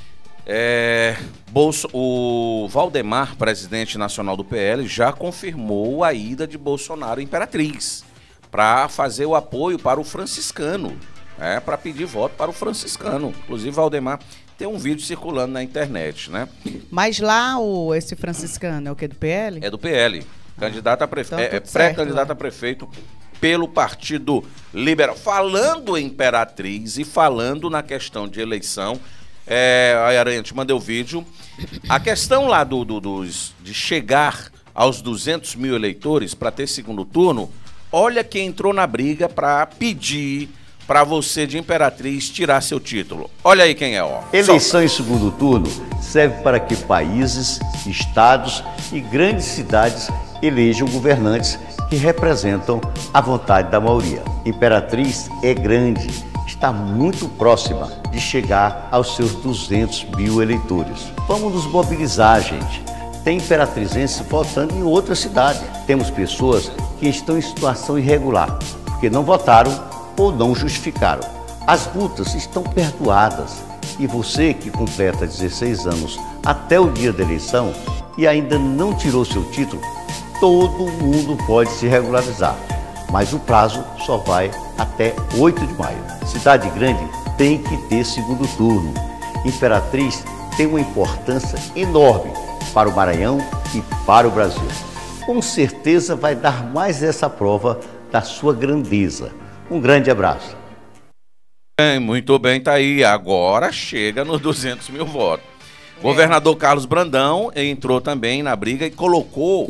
A: é, Bolso, o Valdemar, presidente nacional do P L, já confirmou a ida de Bolsonaro à Imperatriz para fazer o apoio para o franciscano. É, para pedir voto para o franciscano. Inclusive, Valdemar tem um vídeo circulando na internet, né?
D: Mas lá, o, esse franciscano é o que, do P L?
A: É do P L. Candidato a prefe... então, é, é pré-candidato a prefeito pelo Partido Liberal. Falando em Imperatriz e falando na questão de eleição, é, a Aranha te mandei o vídeo. A questão lá do, do, dos, de chegar aos duzentos mil eleitores para ter segundo turno, olha quem entrou na briga para pedir para você de Imperatriz tirar seu título. Olha aí quem é, ó.
I: Eleição em segundo turno serve para que países, estados e grandes cidades elejam governantes que representam a vontade da maioria. Imperatriz é grande, está muito próxima de chegar aos seus duzentos mil eleitores. Vamos nos mobilizar, gente. Tem imperatrizenses votando em outra cidade. Temos pessoas que estão em situação irregular, porque não votaram ou não justificaram. As multas estão perdoadas e você que completa dezesseis anos até o dia da eleição e ainda não tirou seu título, todo mundo pode se regularizar, mas o prazo só vai até oito de maio. Cidade grande tem que ter segundo turno. Imperatriz tem uma importância enorme para o Maranhão e para o Brasil. Com certeza vai dar mais essa prova da sua grandeza. Um grande abraço.
A: Bem, muito bem, tá aí. Agora chega nos duzentos mil votos. É. Governador Carlos Brandão entrou também na briga e colocou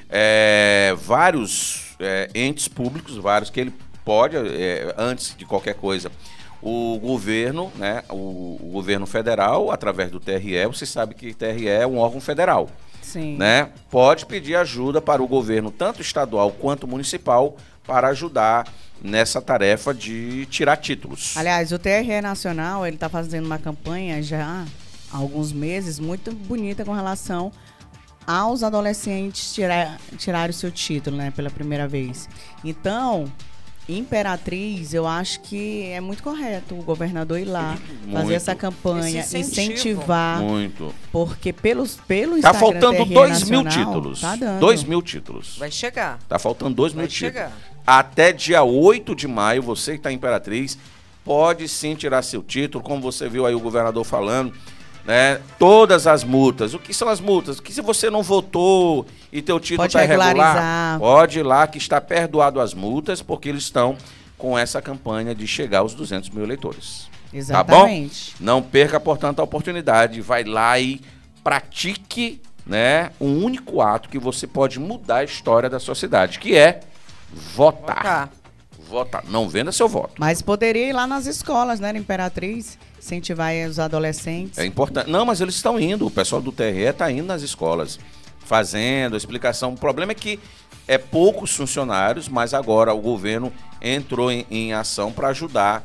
A: é, vários é, entes públicos, vários que ele pode, é, antes de qualquer coisa, o governo, né, o, o governo federal, através do T R E, você sabe que T R E é um órgão federal.
D: Sim.
A: Né, pode pedir ajuda para o governo, tanto estadual quanto municipal, para ajudar nessa tarefa de tirar títulos.
D: Aliás, o T R E Nacional, ele está fazendo uma campanha já há alguns meses muito bonita com relação aos adolescentes tirar, tirar o seu título, né, pela primeira vez. Então, Imperatriz, eu acho que é muito correto o governador ir lá, muito. fazer essa campanha, incentivar.
A: Muito.
D: Porque pelos, pelo
A: Tá
D: Instagram
A: faltando dois mil títulos.
D: Tá dando.
A: Dois mil títulos.
B: Vai chegar.
A: Tá faltando dois mil
B: Vai
A: títulos.
B: chegar.
A: Até dia oito de maio, você que está em Imperatriz, pode sim tirar seu título, como você viu aí o governador falando, né? Todas as multas. O que são as multas? Que se você não votou e teu título está irregular, pode ir lá que está perdoado as multas, porque eles estão com essa campanha de chegar aos duzentos mil eleitores.
D: Exatamente.
A: Tá bom? Não perca, portanto, a oportunidade. Vai lá e pratique, né, um único ato que você pode mudar a história da sua cidade, que é votar. Votar. Votar. Não venda seu voto.
D: Mas poderia ir lá nas escolas, né, na Imperatriz, incentivar os adolescentes.
A: É importante. Não, mas eles estão indo. O pessoal do T R E está indo nas escolas, fazendo a explicação. O problema é que é poucos funcionários, mas agora o governo entrou em, em ação para ajudar,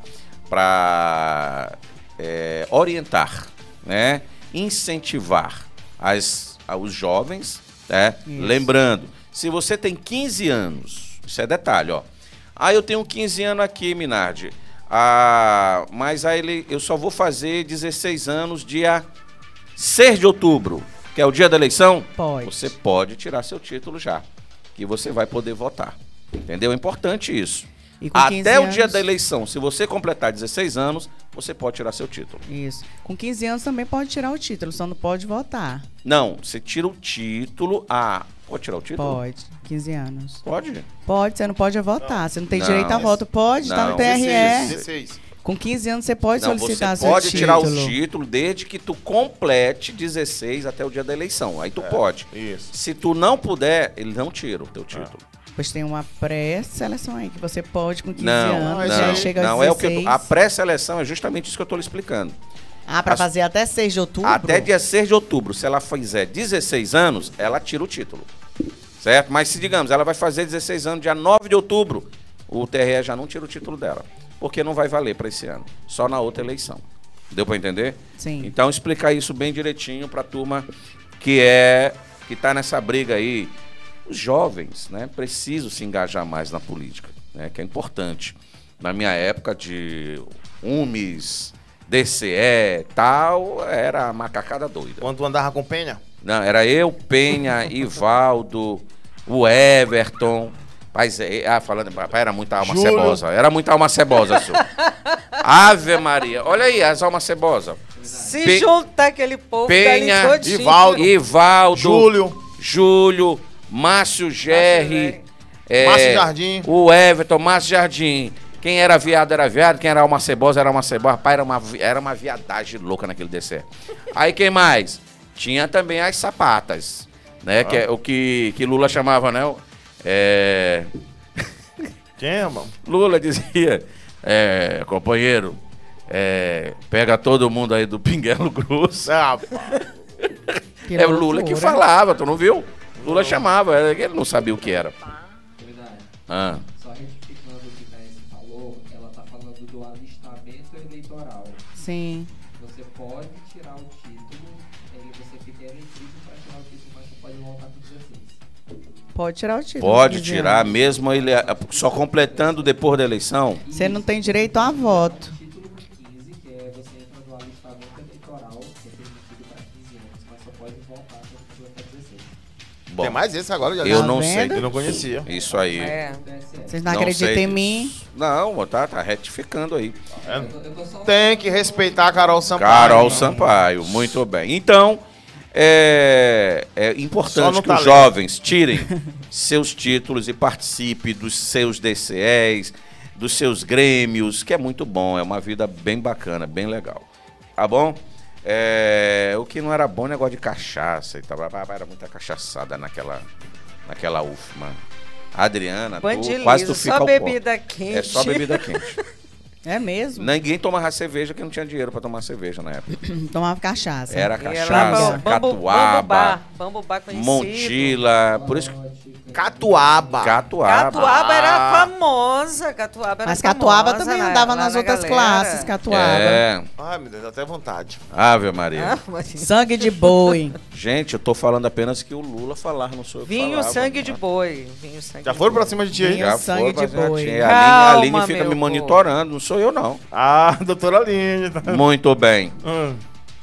A: para é, orientar, né, incentivar as, os jovens, né? Lembrando, se você tem quinze anos, isso é detalhe, ó. Ah, eu tenho quinze anos aqui, Minardi. Ah, mas aí ele, eu só vou fazer dezesseis anos dia seis de outubro, que é o dia da eleição.
D: Pode.
A: Você pode tirar seu título já, que você vai poder votar. Entendeu? É importante isso. Até o dia da eleição, se você completar dezesseis anos, você pode tirar seu título.
D: Isso. Com quinze anos também pode tirar o título, só não pode votar.
A: Não, você tira o título. Ah, pode tirar o título?
D: Pode, quinze anos.
A: Pode?
D: Pode, você não pode votar. Não. Você não tem
A: não,
D: direito a voto. Pode, está no T R E.
G: dezesseis.
D: Com quinze anos você pode
A: não,
D: solicitar
A: você
D: seu
A: pode
D: título.
A: tirar o título desde que tu complete dezesseis até o dia da eleição. Aí tu é, pode.
G: Isso.
A: Se tu não puder, ele não tira o teu título.
D: Ah. Pois tem uma pré-seleção aí que você pode com quinze
A: não,
D: anos,
A: não,
D: já chega
A: não,
D: aos
A: é o que
D: dezesseis.
A: eu, a pré-seleção é justamente isso que eu estou lhe explicando.
D: Ah, para fazer até seis de outubro?
A: Até dia seis de outubro. Se ela fizer dezesseis anos, ela tira o título. Certo? Mas se, digamos, ela vai fazer dezesseis anos, dia nove de outubro, o T R E já não tira o título dela. Porque não vai valer para esse ano. Só na outra eleição. Deu para entender?
D: Sim.
A: Então, explicar isso bem direitinho para a turma que é que está nessa briga aí. Os jovens, né, precisam se engajar mais na política, né, que é importante. Na minha época de U M S, D C E, tal, era a macacada doida.
G: Quando tu andava com Penha?
A: Não, era eu, Penha, Ivaldo, o Everton. Mas, ah, falando, pai, era muita alma
G: Júlio.
A: cebosa. Era muita alma cebosa, senhor. Ave Maria. Olha aí, as almas cebosas.
B: Se
A: Pe-
B: juntar aquele povo
A: Penha,
B: dali todinho.
G: Ivaldo.
A: Ivaldo,
G: Júlio.
A: Júlio, Márcio Gerri, é,
G: Márcio Jardim.
A: o Everton, Márcio Jardim. Quem era viado era viado, quem era alma cebosa era alma cebosa. Rapaz, era uma, vi- era uma viadagem louca naquele D C E. Aí quem mais? Tinha também as sapatas, né? Que é o que, que Lula chamava, né? o- É...
G: Quem, irmão?
A: Lula dizia, é, companheiro, é, pega todo mundo aí do Pinguelo Grosso.
G: Ah, pá.
D: Que
A: É o Lula que
D: loucura.
A: falava, tu não viu? Lula chamava, era- ele não sabia o que era. Ah.
J: Só retificando o que Thaís falou, ela tá falando do alistamento eleitoral.
D: Sim.
J: Você pode tirar o título, aí você fica elegido para tirar o título, mas você pode voltar com dezesseis.
D: Pode tirar o título.
A: Pode
D: se quiser.
A: tirar, mesmo ele só completando depois da eleição.
D: Você não tem direito a voto.
J: Título quinze, que é você entra no alistamento eleitoral, que é permitido para quinze anos, mas só pode voltar quando completar dezesseis.
A: Bom,
G: Tem mais esse agora? Já
A: eu
D: Tá
A: não
D: vendo?
A: sei.
G: Eu não conhecia.
A: Isso aí.
B: É.
D: Vocês não,
A: Não
D: acreditam
A: sei
D: em mim?
A: disso. Não, tá, tá retificando aí.
G: Tem que respeitar a Carol Sampaio.
A: Carol Sampaio, muito bem. Então, é, é
G: Só
A: importante
G: no
A: que os
G: talento.
A: jovens tirem seus títulos e participem dos seus D C Es, dos seus grêmios, que é muito bom, é uma vida bem bacana, bem legal. Tá bom? É, o que não era bom é negócio de cachaça e tal. Era muita cachaçada naquela, naquela U F, mano. Adriana, tu,
B: Bandiliso,
A: quase tu fica
B: só
A: ao
B: bebida
A: pó.
B: quente.
A: É só bebida quente.
D: É mesmo?
A: Ninguém tomava cerveja que não tinha dinheiro pra tomar cerveja na época.
D: Tomava cachaça.
A: Era
B: E ela
A: cachaça,
B: bambu- bambu
A: catuaba,
B: bar, bambu bar conhecido.
A: montila, por isso
G: Catuaba.
A: catuaba.
B: Catuaba era
G: Ah.
B: famosa, Catuaba era
D: Mas Catuaba
B: famosa
D: também
B: na-
D: andava
B: lá
D: nas
B: na
D: outras
B: galera.
D: classes, Catuaba.
A: É,
G: Ai, meu Deus, dá até vontade.
A: Ave Maria.
B: Ah, mas-
D: Sangue de boi.
A: Gente, eu tô falando apenas que o Lula falava, não sou eu que
B: Vinho
A: falava,
B: sangue
A: né?
B: de boi. Vinho sangue
G: Já
B: de
G: foram
B: boi.
G: pra cima de ti aí?
D: Vinho.
A: Já
D: sangue
A: foi,
D: de
A: mas já
D: boi.
A: tinha. A Aline, a Aline
B: Calma,
A: fica
B: meu
A: me monitorando, não sou eu não.
G: Ah, doutora Aline. Tá.
A: Muito bem.
G: Hum.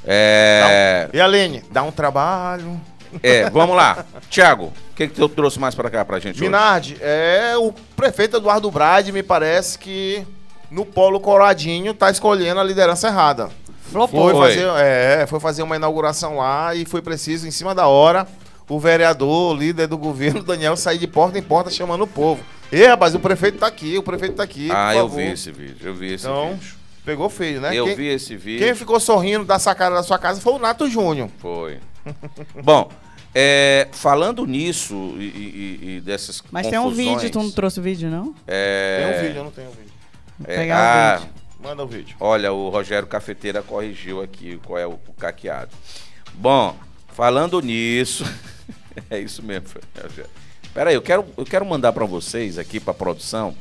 A: É,
G: E Aline, dá um trabalho.
A: é, vamos lá. Tiago, o que que tu trouxe mais pra cá pra gente hoje?
G: Minardi, é o prefeito Eduardo Brade, me parece que no Polo Coradinho tá escolhendo a liderança errada.
B: Flopou.
G: Foi
A: Foi.
G: fazer, é, foi fazer uma inauguração lá e foi preciso, em cima da hora, o vereador, o líder do governo, Daniel, sair de porta em porta chamando o povo. Ei, rapaz, o prefeito tá aqui, o prefeito tá aqui.
A: Ah,
G: por
A: eu
G: favor.
A: vi esse vídeo, eu vi esse
G: Então,
A: vídeo.
G: pegou feio, né?
A: Eu
G: quem,
A: vi esse vídeo.
G: quem ficou sorrindo da sacada da sua casa foi o Nato Júnior.
A: Foi. Bom, é, falando nisso e, e- e dessas
D: Mas tem um
A: confusões,
D: vídeo, tu não trouxe o vídeo, não?
A: é,
G: Tem um vídeo, eu não tenho um vídeo.
A: é,
D: pegar o
A: ah,
D: vídeo.
G: Manda o vídeo.
A: olha, o Rogério Cafeteira corrigiu aqui qual é o, o caqueado. Bom, falando nisso, é isso mesmo, Rogério. Pera aí, eu quero, eu quero mandar para vocês aqui para produção.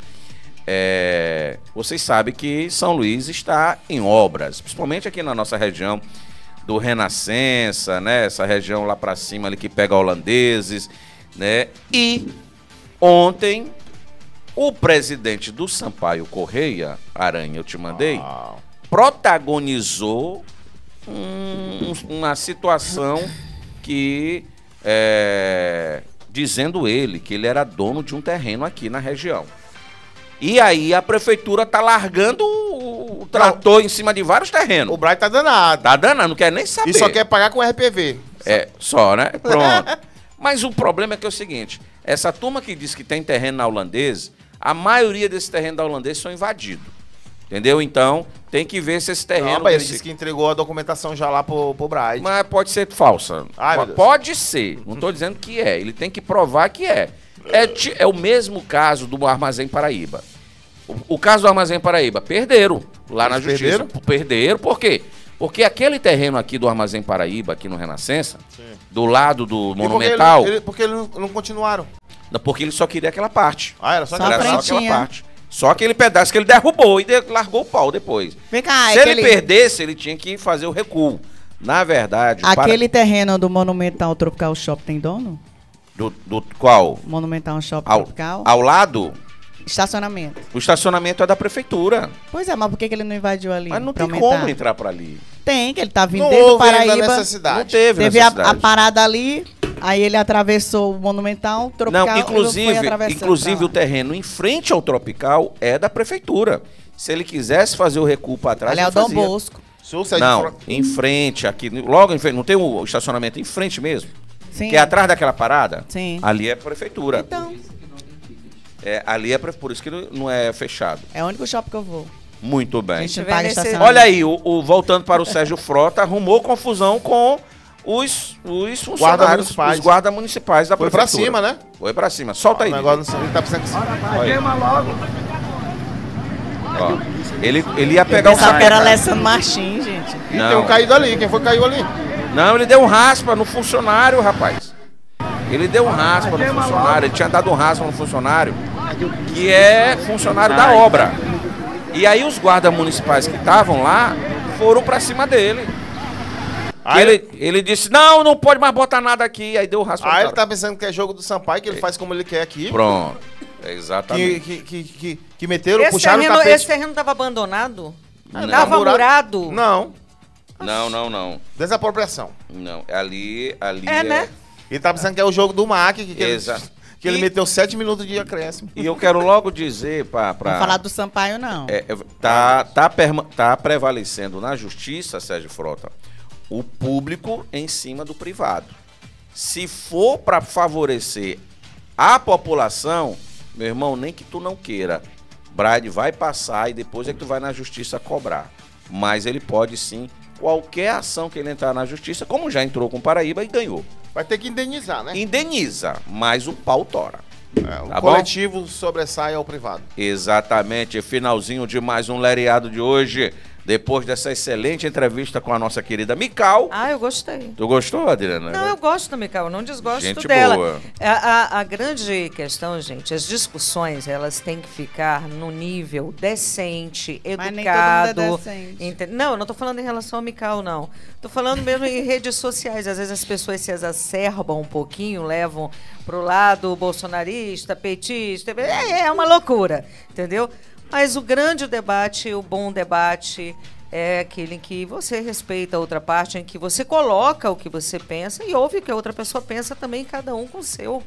A: É, vocês sabem que São Luís está em obras, principalmente aqui na nossa região do Renascença, né? Essa região lá para cima ali que pega holandeses, né? E ontem o presidente do Sampaio Correia, Aranha, eu te mandei,
G: Ah,
A: protagonizou um- uma situação que, é, dizendo ele que ele era dono de um terreno aqui na região. E aí a prefeitura tá largando o, o trator em cima de vários terrenos.
G: o Brade tá danado.
A: Tá danando, não quer nem saber.
G: E só quer pagar com R P V.
A: É, só, né? Pronto. Mas o problema é que é o seguinte, essa turma que diz que tem terreno na holandesa, a maioria desses terrenos da holandesa são invadidos. Entendeu? Então, tem que ver se esse terreno...
G: Não, rapaz, ele
A: desse-
G: disse que entregou a documentação já lá pro, pro Bride.
A: Mas pode ser falsa.
G: Ai, meu Deus.
A: Pode ser. Não estou dizendo que é. Ele tem que provar que é. É, ti- é o mesmo caso do Armazém Paraíba. O, o caso do Armazém Paraíba, perderam lá
G: Eles
A: na justiça.
G: perderam?
A: Perderam, por quê? Porque aquele terreno aqui do Armazém Paraíba, aqui no Renascença,
G: Sim.
A: do lado do
G: E
A: Monumental...
G: Porque, ele, ele, porque eles não, não continuaram.
A: Porque ele só queria aquela parte.
G: Ah, era só,
D: Só
G: aquela
A: Era só
G: parte.
A: aquela parte. Só aquele pedaço que ele derrubou e de- largou o pau depois.
D: Vem cá,
A: Se
D: aquele,
A: ele perdesse, ele tinha que fazer o recuo. Na verdade...
D: aquele terreno do Monumental Tropical Shop tem dono?
A: para- Do, do qual?
D: Monumental Shop
A: Ao,
D: Tropical?
A: ao lado,
D: Estacionamento.
A: o estacionamento é da prefeitura.
D: Pois é, mas por que, que ele não invadiu ali?
A: Mas não
D: pra
A: tem
D: aumentar?
A: como entrar para ali.
D: Tem, que ele tá vindo
G: Não
D: desde o
G: houve ainda
D: Paraíba.
G: necessidade.
A: Não teve
D: Teve a,
A: necessidade.
D: a parada ali, aí ele atravessou o Monumental Tropical.
A: Não,
D: e
A: inclusive,
D: foi atravessando
A: inclusive
D: pra
A: o
D: lá.
A: terreno em frente ao Tropical é da prefeitura. Se ele quisesse fazer o recuo para trás,
D: Ali é o
A: ele
D: Dom
A: fazia.
D: Bosco.
G: Se o Sérgio
A: Não,
G: for-
A: em frente, aqui, logo em frente, não tem o estacionamento em frente mesmo?
D: Sim.
A: Que é atrás daquela parada?
D: Sim.
A: Ali é prefeitura.
D: Então,
A: É, ali é pre- por isso que não é fechado.
D: é o único shopping que eu vou.
A: Muito
D: A
A: bem.
D: gente não
B: Vê
D: paga
B: nesse-
D: estacionamento.
A: Olha aí, o, o- voltando para o Sérgio Frota, arrumou confusão com os, os
G: Guarda
A: funcionários,
G: municipais.
A: os guardas municipais da
G: Foi pra
A: prefeitura.
G: cima, né?
A: Foi pra cima. Solta aí.
G: O negócio não- ele tá pensando que...
A: Olha aí. Ó, ele, ele ia pegar um
D: Pensava que era
A: saco.
D: Alessandro Martins, gente.
G: Ih,
A: Não.
G: tem um caído ali. Quem foi que caiu ali?
A: Não, ele deu um raspa no funcionário, rapaz. Ele deu um raspa no funcionário. Ele tinha dado um raspa no funcionário, que é funcionário da obra. E aí os guardas municipais que estavam lá foram pra cima dele.
G: Aí
A: ele, ele disse, não, não pode mais botar nada aqui. Aí deu o raspa no
G: Aí ele
A: cara.
G: tá pensando que é jogo do Sampaio, que ele faz como ele quer aqui.
A: Pronto.
G: Que,
A: Exatamente.
G: que, que, que, que meteram,
B: Esse
G: puxaram o
B: terreno,
G: tapete.
B: esse terreno tava abandonado?
A: Não.
B: Tava murado?
G: Não.
A: Não, não, não.
G: Desapropriação.
A: Não, ali, ali
B: É, né?
G: Ele tá pensando que é o jogo do M A C, que, que, ele,
A: Exato.
G: que ele
A: E-
G: meteu sete minutos de acréscimo.
A: E eu quero logo dizer para...
D: Não falar do Sampaio, não.
A: É, é, tá, tá, perma- tá prevalecendo na justiça, Sérgio Frota, o público em cima do privado. Se for para favorecer a população, meu irmão, nem que tu não queira, Bride vai passar e depois é que tu vai na justiça cobrar. Mas ele pode sim, qualquer ação que ele entrar na justiça, como já entrou com Paraíba e ganhou.
G: Vai ter que indenizar, né?
A: Indeniza, mas o pau tora.
G: É, o
A: Tá bom?
G: coletivo sobressai ao privado.
A: Exatamente, finalzinho de mais um Lereado de hoje, depois dessa excelente entrevista com a nossa querida Mical.
B: Ah, eu gostei.
A: Tu gostou, Adriana?
B: Não, eu gosto da Mical, eu não desgosto
A: Gente
B: dela.
A: boa.
B: A, a- a grande questão, gente, as discussões, elas têm que ficar no nível decente,
D: Mas nem
B: educado.
D: todo mundo é decente.
B: ente- Não, eu não tô falando em relação ao Mical, não. Tô falando mesmo em redes sociais. Às vezes as pessoas se exacerbam um pouquinho, levam pro lado bolsonarista, petista. É, é uma loucura, entendeu? Mas o grande debate, o bom debate, é aquele em que você respeita a outra parte, em que você coloca o que você pensa e ouve o que a outra pessoa pensa também, cada um com o seu.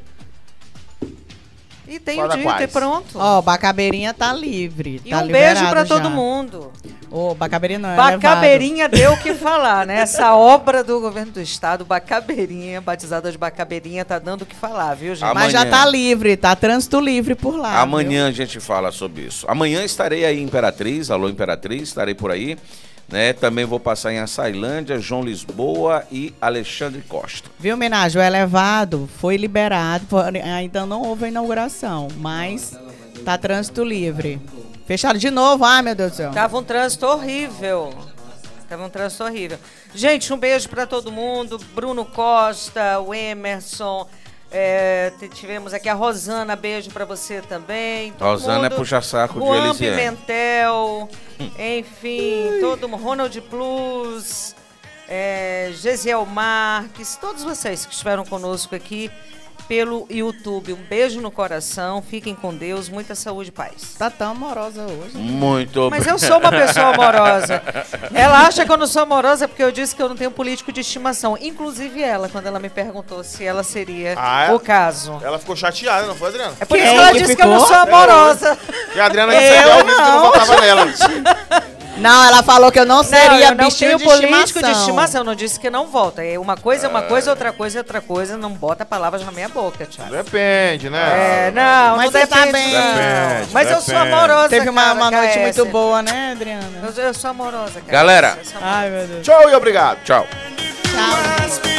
B: E tem o
G: Fala
B: dito e
G: quais.
B: pronto.
D: Ó, Bacabeirinha tá livre.
B: e
D: tá
B: um beijo
D: liberado
B: pra todo
D: já.
B: mundo.
D: Ô, Bacabeirinha não é
B: Bacabeirinha deu o que falar, né? Essa obra do governo do estado, Bacabeirinha, batizada de Bacabeirinha, tá dando o que falar, viu, gente?
A: Amanhã.
D: Mas já tá livre, tá trânsito livre por lá.
A: Amanhã a gente fala sobre isso. Amanhã estarei aí em Imperatriz, alô Imperatriz, estarei por aí. Né? Também vou passar em Açailândia, João Lisboa e Alexandre Costa.
D: Viu, Minaj? O elevado foi liberado, porém, ainda não houve a inauguração, mas tá trânsito livre. Fechado de novo, ai meu Deus do céu.
B: Tava um trânsito horrível. Tava um trânsito horrível. Gente, um beijo pra todo mundo. Bruno Costa, o Emerson. é, t- tivemos aqui a Rosana, beijo pra você também. Todo
A: Rosana é
B: mundo.
A: puxa-saco de
B: Juan
A: Elisiane.
B: Pimentel, enfim, todo mundo. Ronald Plus, é, Gesiel Marques, todos vocês que estiveram conosco aqui pelo YouTube. Um beijo no coração, fiquem com Deus, muita saúde e paz.
D: Tá tão amorosa hoje.
A: Muito
B: Mas eu sou uma pessoa amorosa. Ela acha que eu não sou amorosa porque eu disse que eu não tenho político de estimação. Inclusive ela, quando ela me perguntou se ela seria
G: Ah, é?
B: o caso.
G: Ela ficou chateada, não foi, Adriana?
B: É por
D: Quem
B: isso que ela
D: que
B: disse que eu não
D: ficou?
B: sou amorosa.
G: E a Adriana recebeu ao vivo que não votava nela.
D: Não, ela falou que eu não
B: Não,
D: seria
B: eu não
D: bichinho
B: tenho
D: de
B: político
D: estimação.
B: de estimação. Eu não disse que não volta. É uma coisa é uma coisa, outra coisa é outra coisa. Não bota palavras na minha boca, Thiago.
G: Depende, né?
B: É, não,
D: Mas
B: não
D: você tá
B: depende,
D: bem.
B: não.
G: Depende,
B: Mas eu sou
G: depende.
B: amorosa,
D: Teve uma,
B: cara,
D: uma noite
B: K S.
D: muito boa, né, Adriana?
B: Eu, eu sou amorosa, cara.
A: Galera.
B: Eu sou amorosa.
D: Ai, meu Deus.
G: Tchau e obrigado.
A: Tchau.
D: Tchau.